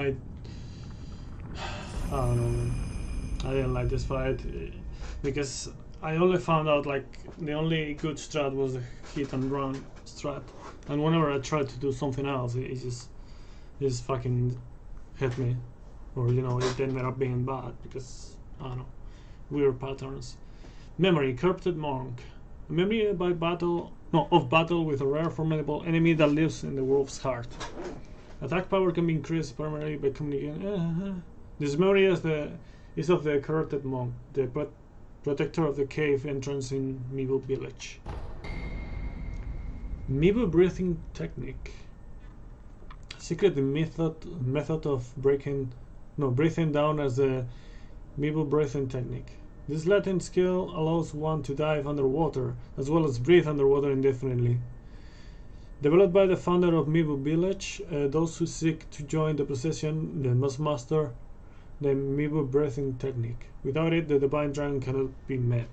don't know, man. I didn't like this fight because I only found out like the only good strat was the hit and run strat, and whenever I tried to do something else, it just fucking hit me, or you know, it ended up being bad because I don't know, weird patterns. Memory, Corrupted Monk. A memory by battle, no, of battle with a rare formidable enemy that lives in the wolf's heart. Attack power can be increased permanently by communicating. This memory is of the Corrupted Monk, the protector of the cave entrance in Meeble Village. Mibu breathing technique. Secret method of breathing down as the Mibu breathing technique. This Latin skill allows one to dive underwater as well as breathe underwater indefinitely. Developed by the founder of Mibu Village, those who seek to join the procession they must master the Mibu breathing technique. Without it, the Divine Dragon cannot be met.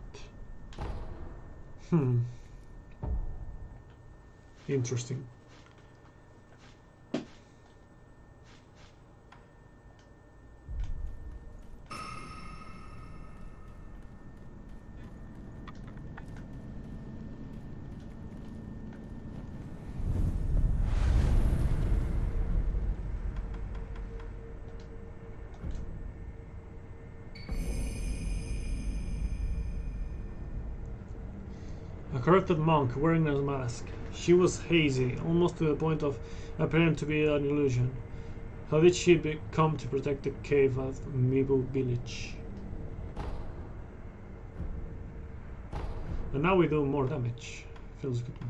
Interesting. A corrupted monk wearing a mask. She was hazy, almost to the point of appearing to be an illusion. How did she come to protect the cave at Mibu Village? And now we do more damage. Feels good.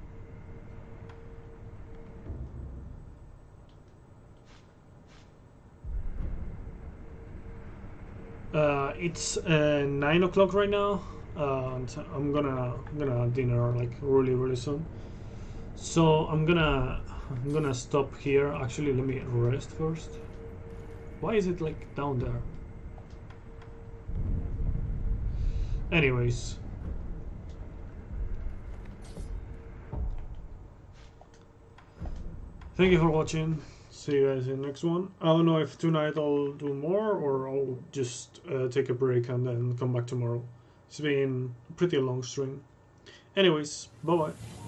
It's 9 o'clock right now. And I'm gonna dinner like really soon. So I'm gonna stop here. Actually, let me rest first. Why is it like down there? Anyways. Thank you for watching. See you guys in the next one. I don't know if tonight I'll do more or I'll just take a break and then come back tomorrow. It's been a pretty long stream. Anyways, bye bye.